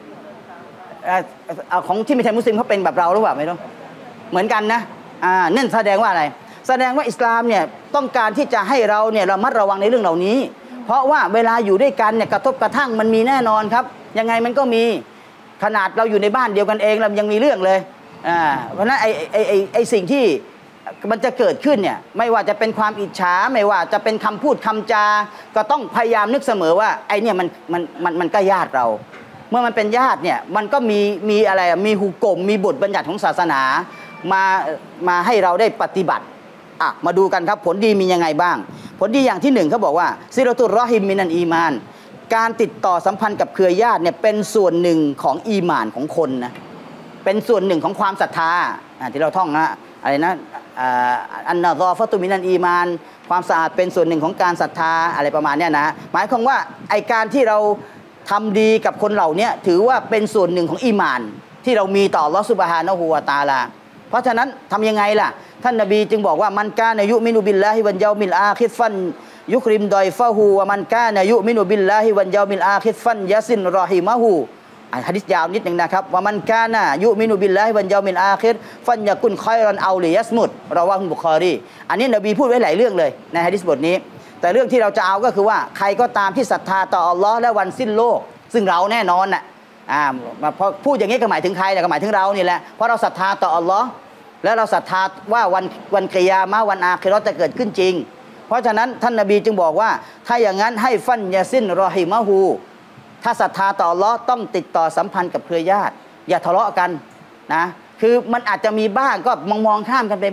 ของที่ไม่ใช่มุสลิมเขาเป็นแบบเราหรือเปล่าไม่รู้เหมือนกันนะนั่นแสดงว่าอะไรแสดงว่าอิสลามเนี่ยต้องการที่จะให้เราเนี่ยระมัดระวังในเรื่องเหล่านี้เพราะว่าเวลาอยู่ด้วยกันเนี่ยกระทบกระทั่งมันมีแน่นอนครับยังไงมันก็มีขนาดเราอยู่ในบ้านเดียวกันเองเรายังมีเรื่องเลยเพราะนั้นไอ้สิ่งที่มันจะเกิดขึ้นเนี่ยไม่ว่าจะเป็นความอิจฉาไม่ว่าจะเป็นคำพูดคำจาก็ต้องพยายามนึกเสมอว่าไอ้เนี่ยมันก็ญาติเราเมื่อมันเป็นญาติเนี่ยมันก็มีอะไรมีหุกมมีบทบัญญัติของศาสนามาให้เราได้ปฏิบัติมาดูกันครับผลดีมียังไงบ้างผลดีอย่างที่หนึ่งเขาบอกว่าซิรตุรรอฮิมมินันอีมานการติดต่อสัมพันธ์กับเครือญาติเนี่ยเป็นส่วนหนึ่งของอีหม่านของคนนะเป็นส่วนหนึ่งของความศรัทธาที่เราท่องนะอะไรนะอันนะรอฟะตุมินันอีมานความสะอาดเป็นส่วนหนึ่งของการศรัทธาอะไรประมาณนี้นะหมายความว่าไอการที่เราทำดีกับคนเหล่านี้ถือว่าเป็นส่วนหนึ่งของอีหม่านที่เรามีต่ออัลเลาะห์ซุบฮานะฮูวะตะอาลาเพราะฉะนั้นทำยังไงล่ะท่านนบีจึงบอกว่ามันกานะยุมินุบิลลาฮิวัลเยามิลอาคิรฟันยุคริมดอยฟะฮูวะมันกานะยุมินุบิลลาฮิวัลเยามิลอาคิรฟันยะซินรอฮิมะฮูหะดีษยาวนิดนึงนะครับว่ามันกานะยุมินุบิลลาฮิวัลเยามิลอาคิรฟันยะกุนคอยรันเอาลิยัสมุดเราว่าบุคอรีอันนี้นบีพูดไว้หลายเรื่องเลยในหะดีษบทนี้แต่เรื่องที่เราจะเอาก็คือว่าใครก็ตามที่ศรัทธาต่ออัลลอฮ์และวันสิ้นโลกซึ่งเราแน่นอนน่ะพอพูดอย่างนี้ก็หมายถึงใครแต่ก็หมายถึงเรานี่แหละเพราะเราศรัทธาต่ออัลลอฮ์และเราศรัทธาว่าวันกิยามะฮ์วันอาคิเราะฮ์จะเกิดขึ้นจริงเพราะฉะนั้นท่านนบีจึงบอกว่าถ้าอย่างนั้นให้ฟันยาซินรอฮิมะฮูถ้าศรัทธาต่ออัลลอฮ์ต้องติดต่อสัมพันธ์กับเครือญาติอย่าทะเลาะกันนะคือมันอาจจะมีบ้างก็มองข้ามกันไปบ้าง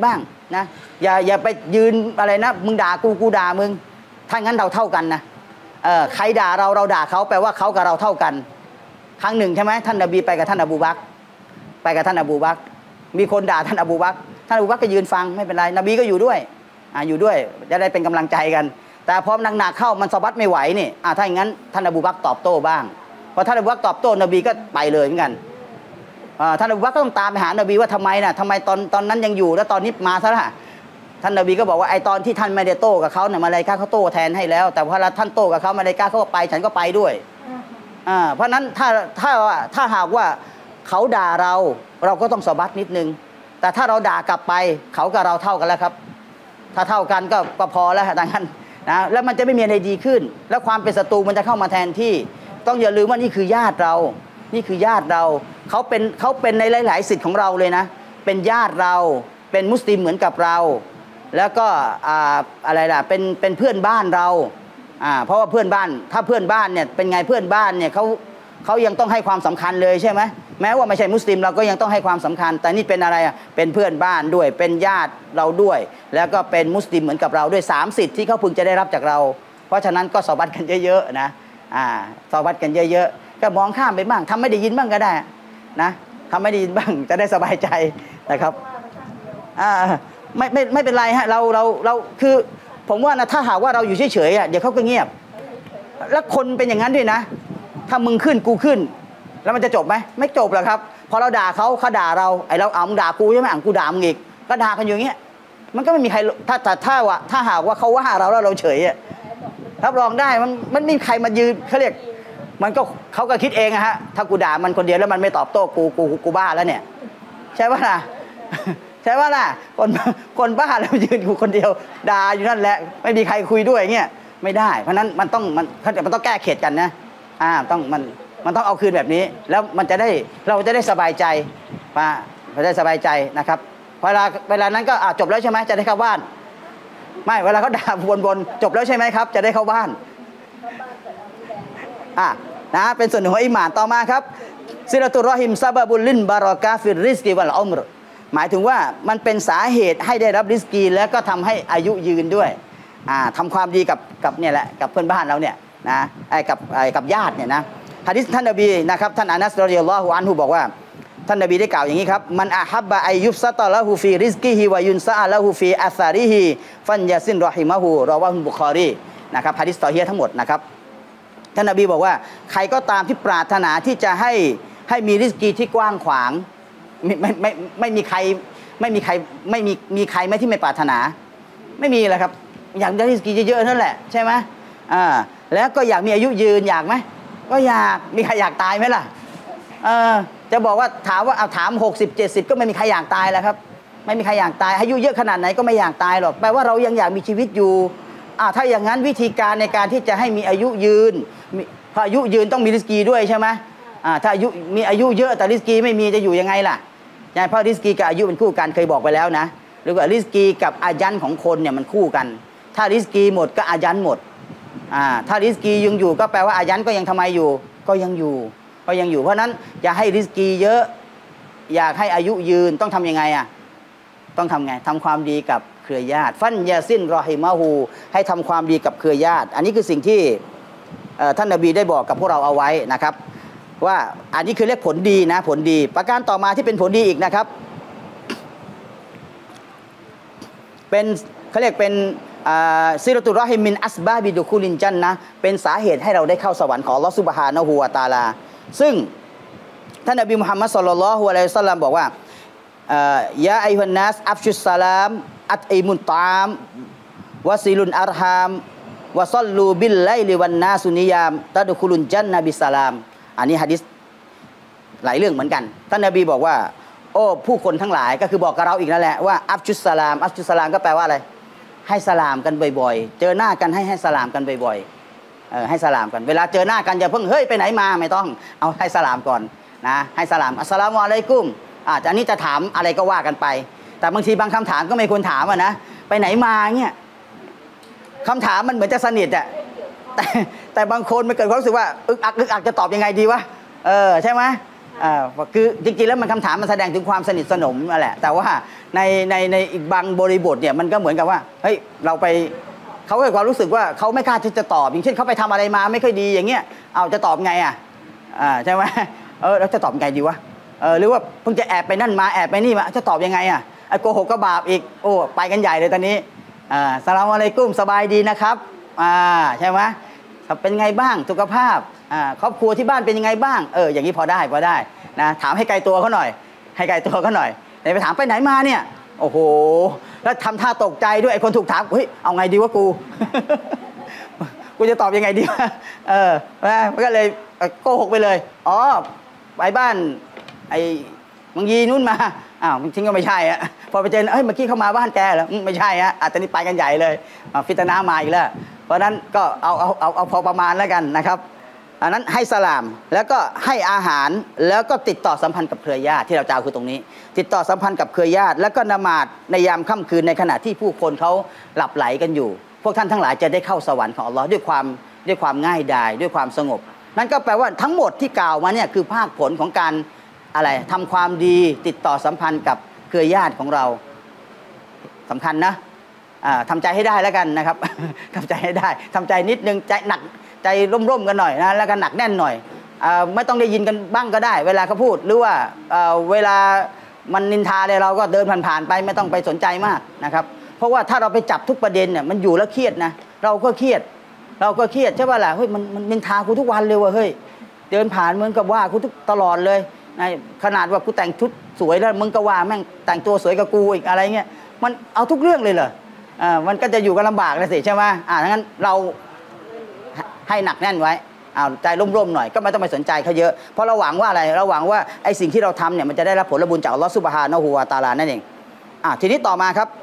นะอย่าไปยืนอะไรนะมึงด่ากูด่ามึงถ้างั้นเราเท่ากันนะใครด่าเราด่าเขาแปลว่าเขากับเราเท่ากันครั้งหนึ่งใช่ไหมท่านนบีไปกับท่านอบูบักรไปกับท่านอบูบักรมีคนด่าท่านอบูบักรท่านอบูบักรก็ยืนฟังไม่เป็นไรนบีก็อยู่ด้วยอยู่ด้วยจะได้เป็นกำลังใจกันแต่พอหนักๆเข้ามันสะบัดไม่ไหวนี่ถ้าอย่างนั้นท่านอบูบักรตอบโต้บ้างพอท่านอบูบักรตอบโต้นบีก็ไปเลยเหมือนกันท่านอบูบักรก็ต้องตามไปหานบีว่าทำไมตอนนั้นยังอยู่แล้วตอนนี้มาซะละท่านนบีก็บอกว่าไอตอนที่ท่านไม่ได้โต้กับเขาเนี่ยมาเลย์กาเขาโต้แทนให้แล้วแต่พอท่านโต้กับเขามาเลย์กาเขาก็ไปฉันก็ไปด้วยเพราะนั้นถ้าหากว่าเขาด่าเราก็ต้องสะบัดนิดนึงแต่ถ้าเราด่ากลับไปเขากับเราเท่ากันแล้วครับถ้าเท่ากันก็พอแล้วดังนั้นนะแล้วมันจะไม่มีอะไรดีขึ้นแล้วความเป็นศัตรูมันจะเข้ามาแทนที่ต้องอย่าลืมว่านี่คือญาติเรานี่คือญาติเราเขาเป็นในหลายๆสิทธิ์ของเราเลยนะเป็นญาติเราเป็นมุสลิมเหมือนกับเราแล้วก็อะไรล่ะเป็นเพื่อนบ้านเราเพราะว่าเพื่อนบ้านถ้าเพื่อนบ้านเนี่ยเป็นไงเพื่อนบ้านเนี่ยเขายังต้องให้ความสำคัญเลยใช่ไหมแม้ว่าไม่ใช่มุสลิมเราก็ยังต้องให้ความสำคัญแต่นี่เป็นอะไรเป็นเพื่อนบ้านด้วยเป็นญาติเราด้วยแล้วก็เป็นมุสลิมเหมือนกับเราด้วย3 สิทธิ์ที่เขาพึงจะได้รับจากเราเพราะฉะนั้นก็สอบัดกันเยอะๆนะสอบัดกันเยอะๆก็มองข้ามไปบ้างทำไม่ได้ยินบ้างก็ได้นะทำไม่ได้ยินบ้างจะได้สบายใจนะครับไม่เป็นไรฮะเราคือผมว่านะถ้าหากว่าเราอยู่เฉยๆเดี๋ยวเขาก็เงียบแล้วคนเป็นอย่างนั้นด้วยนะถ้ามึงขึ้นกูขึ้นแล้วมันจะจบไหมไม่จบหรอกครับพอเราด่าเขาด่าเราไอ้เรามึงด่ากูใช่ไหมกูด่ามึงอีกก็ด่ากันอย่างเงี้ยมันก็ไม่มีใครถ้าหากว่าเขาว่าเราแล้วเราเฉยรับรองได้มันไม่มีใครมายืนเขาเรียกมันก็เขาก็คิดเองฮะถ้ากูด่ามันคนเดียวแล้วมันไม่ตอบโต้กูบ้าแล้วเนี่ยใช่ป่ะล่ะใช่ว่าล่ะคนบ้าแล้วยืนอยู่คนเดียวด่าอยู่นั่นแหละไม่มีใครคุยด้วยเงี้ยไม่ได้เพราะนั้นมันต้องแก้เข็ดกันนะมันต้องเอาคืนแบบนี้แล้วเราจะได้สบายใจเราได้สบายใจนะครับเวลานั้นก็จบแล้วใช่ไหมจะได้เข้าบ้านไม่เวลาเขาด่าวนจบแล้วใช่ไหมครับจะได้เข้าบ้านนะเป็นส่วนหนึ่งของอิหม่านต่อมาครับซิลาตุรรอฮิมซาบะบุลลินบารอกาฟิรริสกีวัลอุมรหมายถึงว่ามันเป็นสาเหตุให้ได้รับริสกีแล้วก็ทำให้อายุยืนด้วยทำความดีกับเนี่ยแหละกับเพื่อนบ้านเราเนี่ยนะกับญาติเนี่ยนะหะดีษท่านนบีนะครับท่านอานัสรอฎิยัลลอฮุอันฮุบอกว่าท่านนบีได้กล่าวอย่างนี้ครับมันอะฮับบะอัยยุบซะตะละฮูฟีริสกีฮิวะยุนซะอะละฮูฟีอัซาริฮิฟันยาซินรอฮิมะฮูรอวะฮุบุคอรีนะครับหะดีษซอฮีฮ์ทั้งหมดนะครับท่านนบีบอกว่าใครก็ตามที่ปรารถนาที่จะให้มีริสกีที่กว้างขวางไม่มีใครมีใครไหมที่ไม่ปรารถนาไม่มีเลยครับอยากได้ริสกีเยอะๆนั่นแหละใช่ไหมแล้วก็อยากมีอายุยืนอยากไหมก็อยากมีใครอยากตายไหมล่ะจะบอกว่าถาม60-70ก็ไม่มีใครอยากตายแล้วครับไม่มีใครอยากตายอายุเยอะขนาดไหนก็ไม่อยากตายหรอกแปลว่าเรายังอยากมีชีวิตอยู่ถ้าอย่างนั้นวิธีการในการที่จะให้มีอายุยืนพออายุยืนต้องมีริสกีด้วยใช่ไหมถ้ามีอายุเยอะแต่ริสกีไม่มีจะอยู่ยังไงล่ะเพราะริสกีกับอายุเป็นคู่กันเคยบอกไปแล้วนะหรือว่าริสกีกับอายันของคนเนี่ยมันคู่กันถ้าริสกีหมดก็อายันหมดถ้าริสกียังอยู่ก็แปลว่าอายันก็ยังทำไมอยู่ก็ยังอยู่เพราะนั้นอย่าให้ริสกีเยอะอยากให้อายุยืนต้องทำยังไงต้องทำไงทำความดีกับเครือญาติฟันยาซินรอฮิมะฮูให้ทำความดีกับเครือญาติอันนี้คือสิ่งที่ท่านนบีได้บอกกับพวกเราเอาไว้นะครับว่าอันนี้คือเรียกผลดีนะผลดีประการต่อมาที่เป็นผลดีอีกนะครับเป็นเขาเรียกเป็นซิรตุรอฮิมมินอัสบาบิดุคูลินจันนะเป็นสาเหตุให้เราได้เข้าสวรรค์ของอัลเลาะห์ซุบฮานะฮูวะตะอาลาซึ่งท่านนบีมุฮัมมัดศ็อลลัลลอฮุอะลัยฮิวะซัลลัมบอกว่ายาอัยยุฮันนัสอัฟชุสสลามอัตอิมุนตามวะซิลุนอัรฮามวะศ็อลลูบิลไลลิวันนาสุนิยามตะดุคุลุนจันนะบิสสลามอันนี้หะดีษหลายเรื่องเหมือนกันท่านนบีบอกว่าโอ้ผู้คนทั้งหลายก็คือบอกกับเราอีกนั่นแหละว่าอัฟชุสสลามก็แปลว่าอะไรให้สลามกันบ่อยๆเจอหน้ากันให้สลามกันบ่อยๆให้สลามกันเวลาเจอหน้ากันอย่าเพิ่งเฮ้ยไปไหนมาไม่ต้องเอาให้สลามก่อนนะให้สลามอัสสลามุอะลัยกุมอันนี้จะถามอะไรก็ว่ากันไปแต่บางทีบางคำถามก็ไม่ควรถามนะไปไหนมาเงี้ยคำถามมันเหมือนจะสนิทแต่บางคนมันเกิดความรู้สึกว่าอึกอักจะตอบยังไงดีวะใช่ไหมคือจริงๆแล้วมันคำถามมันแสดงถึงความสนิทสนมนั่นแหละแต่ว่าในอีกบางบริบทเนี่ยมันก็เหมือนกับว่าเฮ้ยเราไปเขาเกิดความรู้สึกว่าเขาไม่กล้าที่จะตอบอย่างเช่นเขาไปทำอะไรมาไม่ค่อยดีอย่างเงี้ยเอาจะตอบไงใช่ไหมแล้วจะตอบไงดีวะหรือว่าเพิ่งจะแอบไปนั่นมาแอบไปนี่มาจะตอบยังไงโกหกก็บาปอีกโอ้ไปกันใหญ่เลยตอนนี้สลามอะลัยกุมสบายดีนะครับใช่ไหมเป็นไงบ้างสุขภาพครอบครัวที่บ้านเป็นยังไงบ้างอย่างนี้พอได้นะถามให้ไกลตัวเขาหน่อยให้ไกลตัวเขาหน่อยแต่ไปถามไปไหนมาเนี่ยโอ้โหแล้วทำท่าตกใจด้วยไอ้คนถูกถามเฮ้ยเอาไงดีวะกู กูจะตอบยังไงดีวะมันก็เลยโกหกไปเลยไปบ้านไอ้บางยีนู่นมาจริงก็ไม่ใช่พอไปเจอเมื่อกี้เขามาบ้านแกเหรอไม่ใช่ตอนนี้ไปกันใหญ่เลยฟิตนามาอีกแล้วเพราะนั้นก็เอาพอประมาณแล้วกันนะครับอันนั้นให้สลามแล้วก็ให้อาหารแล้วก็ติดต่อสัมพันธ์กับเครือญาติที่เราจะเอาคือตรงนี้ติดต่อสัมพันธ์กับเครือญาติแล้วก็ละหมาดในยามค่ำคืนในขณะที่ผู้คนเขาหลับไหลกันอยู่พวกท่านทั้งหลายจะได้เข้าสวรรค์ของอัลลอฮ์ด้วยความง่ายดายด้วยความสงบนั่นก็แปลว่าทั้งหมดที่กล่าวมาเนี่ยคือภาคผลของการอะไรทำความดีติดต่อสัมพันธ์กับเครือญาติของเราสำคัญนะทำใจให้ได้แล้วกันนะครับ ทำใจให้ได้ทำใจนิดนึงใจหนักใจร่มๆกันหน่อยนะแล้วก็หนักแน่นหน่อยไม่ต้องได้ยินกันบ้างก็ได้เวลาเขาพูดหรือว่าเวลามันนินทาเลยเราก็เดินผ่านๆไปไม่ต้องไปสนใจมากนะครับเพราะว่าถ้าเราไปจับทุกประเด็นเนี่ยมันอยู่แล้วเครียดนะเราก็เครียดใช่ป่ะล่ะเฮ้ยมันนินทากูทุกวันเลยว่ะเฮ้ยเดินผ่านมึงกับว่ากูทุกตลอดเลยขนาดว่ากูแต่งชุดสวยแล้วมึงก็ว่าแม่งแต่งตัวสวยกับกูอีกอะไรเงี้ยมันเอาทุกเรื่องเลยเหรอมันก็จะอยู่กันลำบากเลยสิใช่ไหมงั้นเราให้หนักแน่นไว้ใจร่มๆหน่อยก็ไม่ต้องไปสนใจเขาเยอะเพราะเราหวังว่าอะไรเราหวังว่าไอ้สิ่งที่เราทำเนี่ยมันจะได้รับผลบุญจากอัลลอฮฺซุบฮานะฮูวะตะอาลานั่นเองทีนี้ต่อมาครับ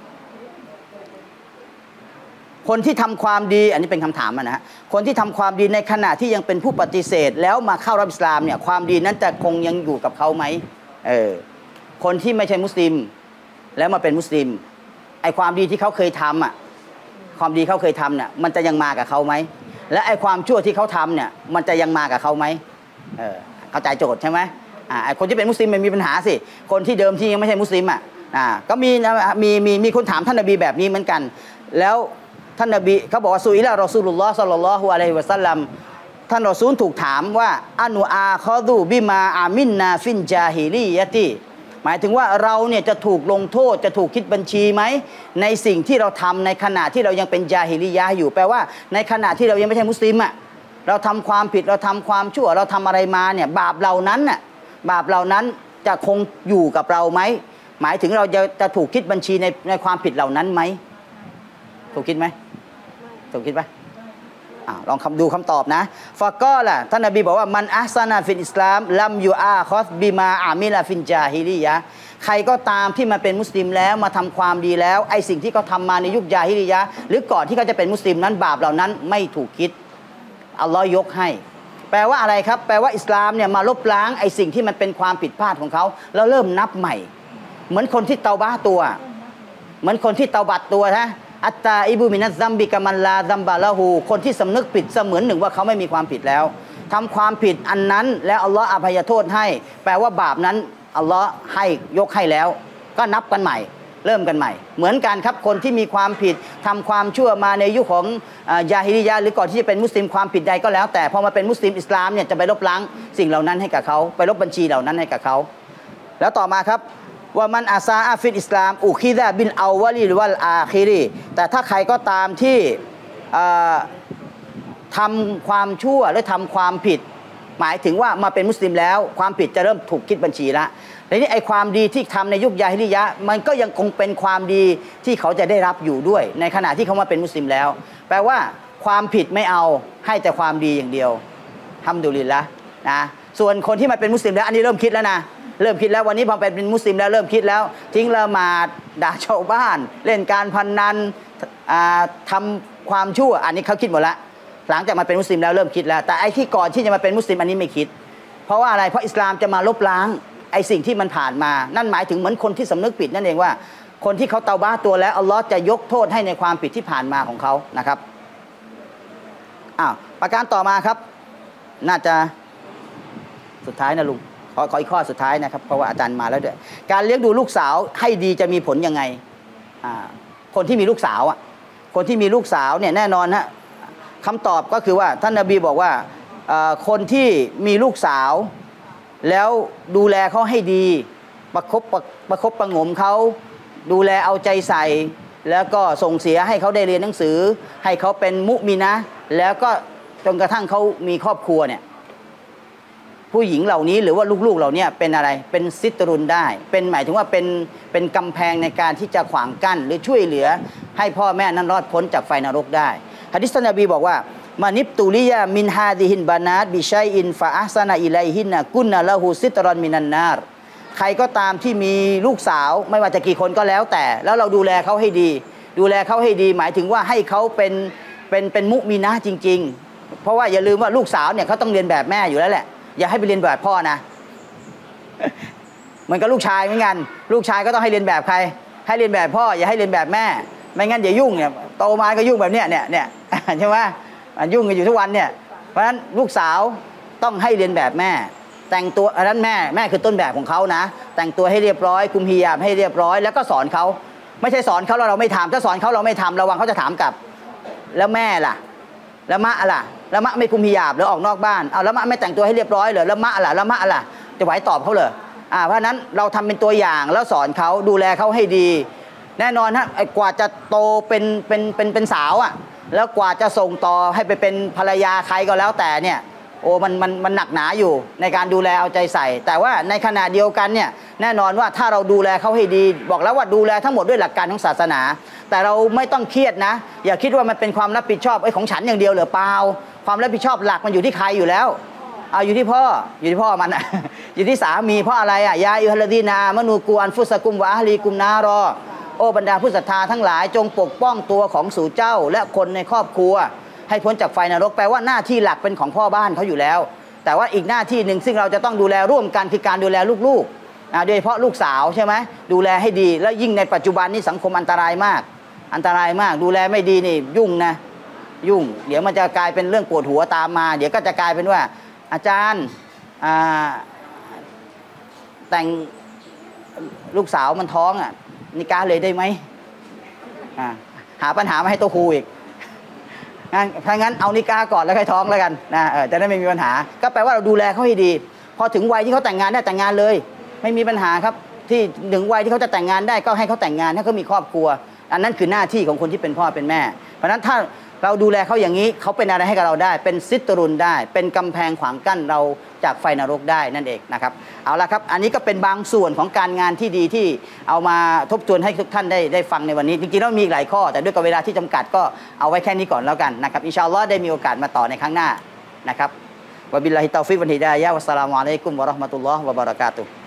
คนที่ทำความดีอันนี้เป็นคำถามนะฮะคนที่ทำความดีในขณะที่ยังเป็นผู้ปฏิเสธแล้วมาเข้ารับอิสลามเนี่ยความดีนั้นจะคงยังอยู่กับเขาไหมคนที่ไม่ใช่มุสลิมแล้วมาเป็นมุสลิมไอ้ความดีที่เขาเคยทำความดีเขาเคยทำเนี่ยมันจะยังมากับเขาไหมและไอ้ความชั่วที่เขาทำเนี่ยมันจะยังมากับเขาไหมเข้าใจโจทย์ใช่ไหมไอ้คนที่เป็นมุสลิมมันมีปัญหาสิคนที่เดิมที่ยังไม่ใช่มุสลิมก็มีคนถามท่านนบีแบบนี้เหมือนกันแล้วท่านนบีเขาบอกว่าซุอิลารอซูลุลลอฮ์ศ็อลลัลลอฮุอะลัยฮิวะซัลลัมท่านรอซูลถูกถามว่าอานูอาคอดูบิมาอามินนาฟินจาฮิลียะตีหมายถึงว่าเราเนี่ยจะถูกลงโทษจะถูกคิดบัญชีไหมในสิ่งที่เราทำในขณะที่เรายังเป็นญาฮิลียะห์อยู่แปลว่าในขณะที่เรายังไม่ใช่มุสลิมเราทำความผิดเราทำความชั่วเราทำอะไรมาเนี่ยบาปเหล่านั้นจะคงอยู่กับเราไหมหมายถึงเราจะถูกคิดบัญชีในความผิดเหล่านั้นไหมถูกคิดไหมถูกคิดปะลองดูคำตอบนะฟะกอละท่านนบีบอกว่ามันอัสนาฟินอิสลามลัมยูอาคอสบิมาอามิลาฟินจาฮิลียะใครก็ตามที่มาเป็นมุสลิมแล้วมาทำความดีแล้วไอ้สิ่งที่เขาทำมาในยุคญาฮิลียะหรือก่อนที่เขาจะเป็นมุสลิมนั้นบาปเหล่านั้นไม่ถูกคิดอัลลอฮ์ยกให้แปลว่าอะไรครับแปลว่าอิสลามเนี่ยมาลบล้างไอ้สิ่งที่มันเป็นความผิดพลาดของเขาแล้วเริ่มนับใหม่เหมือนคนที่เตาบ้าตัวเหมือนคนที่เตาบัดตัวนะอัตตาอิบุมินัสซัมบิกามันลาซัมบาละหูคนที่สำนึกผิดเสมือนหนึ่งว่าเขาไม่มีความผิดแล้วทำความผิดอันนั้นแล้วอัลลอฮ์อภัยโทษให้แปลว่าบาปนั้นอัลลอฮ์ให้ยกให้แล้วก็นับกันใหม่เริ่มกันใหม่เหมือนกันครับคนที่มีความผิดทำความชั่วมาในยุคของยาฮิลิยะหรือก่อนที่จะเป็นมุสลิมความผิดใดก็แล้วแต่พอมาเป็นมุสลิมอิสลามเนี่ยจะไปลบล้างสิ่งเหล่านั้นให้กับเขาไปลบบัญชีเหล่านั้นให้กับเขาแล้วต่อมาครับว่ามันอาซาอาฟิดอิสลามอุคิดะบินเอาวะลีหรือว่าอาคิรีแต่ถ้าใครก็ตามที่ทำความชั่วหรือทำความผิดหมายถึงว่ามาเป็นมุสลิมแล้วความผิดจะเริ่มถูกคิดบัญชีละและนี่ไอความดีที่ทำในยุคญาฮิลิยะห์มันก็ยังคงเป็นความดีที่เขาจะได้รับอยู่ด้วยในขณะที่เขามาเป็นมุสลิมแล้วแปลว่าความผิดไม่เอาให้แต่ความดีอย่างเดียวฮัมดุลิลละนะส่วนคนที่มาเป็นมุสลิมแล้วอันนี้เริ่มคิดแล้วนะเริ่มคิดแล้ววันนี้พอเป็นมุสลิมแล้วเริ่มคิดแล้วทิ้งละหมาดด่าชาวบ้านเล่นการพนันทำความชั่วอันนี้เขาคิดหมดละหลังจากมาเป็นมุสลิมแล้วเริ่มคิดแล้วแต่ไอ้ที่ก่อนที่จะมาเป็นมุสลิมอันนี้ไม่คิดเพราะว่าอะไรเพราะอิสลามจะมาลบล้างไอ้สิ่งที่มันผ่านมานั่นหมายถึงเหมือนคนที่สำนึกผิดนั่นเองว่าคนที่เขาเตาบ้าตัวแล้วอัลลอฮ์จะยกโทษให้ในความผิดที่ผ่านมาของเขานะครับประการต่อมาครับน่าจะสุดท้ายนะลุงขออีกข้อสุดท้ายนะครับเพราะว่าอาจารย์มาแล้วด้วยการเลี้ยงดูลูกสาวให้ดีจะมีผลยังไงคนที่มีลูกสาวคนที่มีลูกสาวเนี่ยแน่นอนฮะคำตอบก็คือว่าท่านนบีบอกว่าคนที่มีลูกสาวแล้วดูแลเขาให้ดีประคบประหงมเขาดูแลเอาใจใส่แล้วก็ส่งเสียให้เขาได้เรียนหนังสือให้เขาเป็นมุมินะแล้วก็จนกระทั่งเขามีครอบครัวเนี่ยผู้หญิงเหล่านี้หรือว่าลูกๆเหล่านี้เป็นอะไรเป็นซิตรุนได้เป็นหมายถึงว่าเป็นกำแพงในการที่จะขวางกั้นหรือช่วยเหลือให้พ่อแม่นั้นรอดพ้นจากไฟนรกได้หะดีษนบีบอกว่ามานิบตุลิยามินฮาดิฮินบานาตบิชัยอินฟาอัสนาอิไลฮินนะกุนนะละหูซิตรอนมินันนาร์ใครก็ตามที่มีลูกสาวไม่ว่าจะกี่คนก็แล้วแต่แล้วเราดูแลเขาให้ดีดูแลเขาให้ดีหมายถึงว่าให้เขาเป็นมุมินะจริงๆเพราะว่าอย่าลืมว่าลูกสาวเนี่ยเขาต้องเรียนแบบแม่อยู่แล้วแหละอย่าให้ไปเรียนแบบพ่อนะเหมือนกับลูกชายเหมือนกันลูกชายก็ต้องให้เรียนแบบใครให้เรียนแบบพ่ออย่าให้เรียนแบบแม่ไม่งั้นอย่ายุ่งเนี่ยโตมาก็ยุ่งแบบเนี้ยใช่ไหมยุ่งกันอยู่ทุกวันเนี่ยเพราะฉะนั้นลูกสาวต้องให้เรียนแบบแม่แต่งตัวอันนั้นแม่คือต้นแบบของเขานะแต่งตัวให้เรียบร้อยคุมฮิญาบให้เรียบร้อยแล้วก็สอนเขาไม่ใช่สอนเขาแล้วเราไม่ทำถ้าสอนเขาเราไม่ทำระวังเขาจะถามกลับแล้วแม่ล่ะแล้วมะล่ะแล้วมะไม่คุมฮิญาบหรือออกนอกบ้านเอาแล้วมะไม่แต่งตัวให้เรียบร้อยเหรอแล้วมะล่ะแล้วมะล่ะจะไหวตอบเขาเลยเพราะฉะนั้นเราทำเป็นตัวอย่างแล้วสอนเขาดูแลเขาให้ดีแน่นอนฮะกว่าจะโตเป็นสาวแล้วกว่าจะส่งต่อให้ไปเป็นภรรยาใครก็แล้วแต่เนี่ยโอ้มันหนักหนาอยู่ในการดูแลเอาใจใส่แต่ว่าในขณะเดียวกันเนี่ยแน่นอนว่าถ้าเราดูแลเขาให้ดีบอกแล้วว่าดูแลทั้งหมดด้วยหลักการของศาสนาแต่เราไม่ต้องเครียดนะอย่าคิดว่ามันเป็นความรับผิดชอบของฉันอย่างเดียวหรือเปล่าความรับผิดชอบหลักมันอยู่ที่ใครอยู่แล้วอยู่ที่พ่อมัน อยู่ที่สามีเพราะอะไรยาอิฮัลดีนามนูกูอันฟุสกุมวะอะลีกุมนารอโอ้บรรดาผู้ศรัทธาทั้งหลายจงปกป้องตัวของสู่เจ้าและคนในครอบครัวให้พ้นจากไฟนรกแปลว่าหน้าที่หลักเป็นของพ่อบ้านเขาอยู่แล้วแต่ว่าอีกหน้าที่หนึ่งซึ่งเราจะต้องดูแลร่วมกันคือการดูแลลูกๆโดยเฉพาะลูกสาวใช่ไหมดูแลให้ดีแล้วยิ่งในปัจจุบันนี้สังคมอันตรายมากดูแลไม่ดีนี่ยุ่งนะยุ่งเดี๋ยวมันจะกลายเป็นเรื่องปวดหัวตามมาเดี๋ยวก็จะกลายเป็นว่าอาจารย์แต่งลูกสาวมันท้องนิกาเลยได้ไหมหาปัญหามาให้ตัวครูอีกถ้างั้นเอานิกาก่อนแล้วค่อยท้องแล้วกันนะจะได้ไม่มีปัญหาก็แปลว่าเราดูแลเขาให้ดีพอถึงวัยที่เขาแต่งงานได้แต่งงานเลยไม่มีปัญหาครับที่ถึงวัยที่เขาจะแต่งงานได้ก็ให้เขาแต่งงานให้เขามีครอบครัวอันนั้นคือหน้าที่ของคนที่เป็นพ่อเป็นแม่เพราะฉะนั้นถ้าเราดูแลเขาอย่างนี้เขาเป็นอะไรให้กับเราได้เป็นซิตรุนได้เป็นกำแพงขวางกั้นเราจากไฟนรกได้นั่นเองนะครับเอาละครับอันนี้ก็เป็นบางส่วนของการงานที่ดีที่เอามาทบทวนให้ทุกท่านได้ฟังในวันนี้จริงๆแล้วมีหลายข้อแต่ด้วยกับเวลาที่จำกัดก็เอาไว้แค่นี้ก่อนแล้วกันนะครับอินชาอัลลอฮ์ได้มีโอกาสมาต่อในครั้งหน้านะครับวะบิลลาฮิตตอฟิกวันฮิดายะฮ์วัสสลามุอะลัยกุมวะเราะห์มะตุลลอฮ์วะบะเราะกาตุฮ์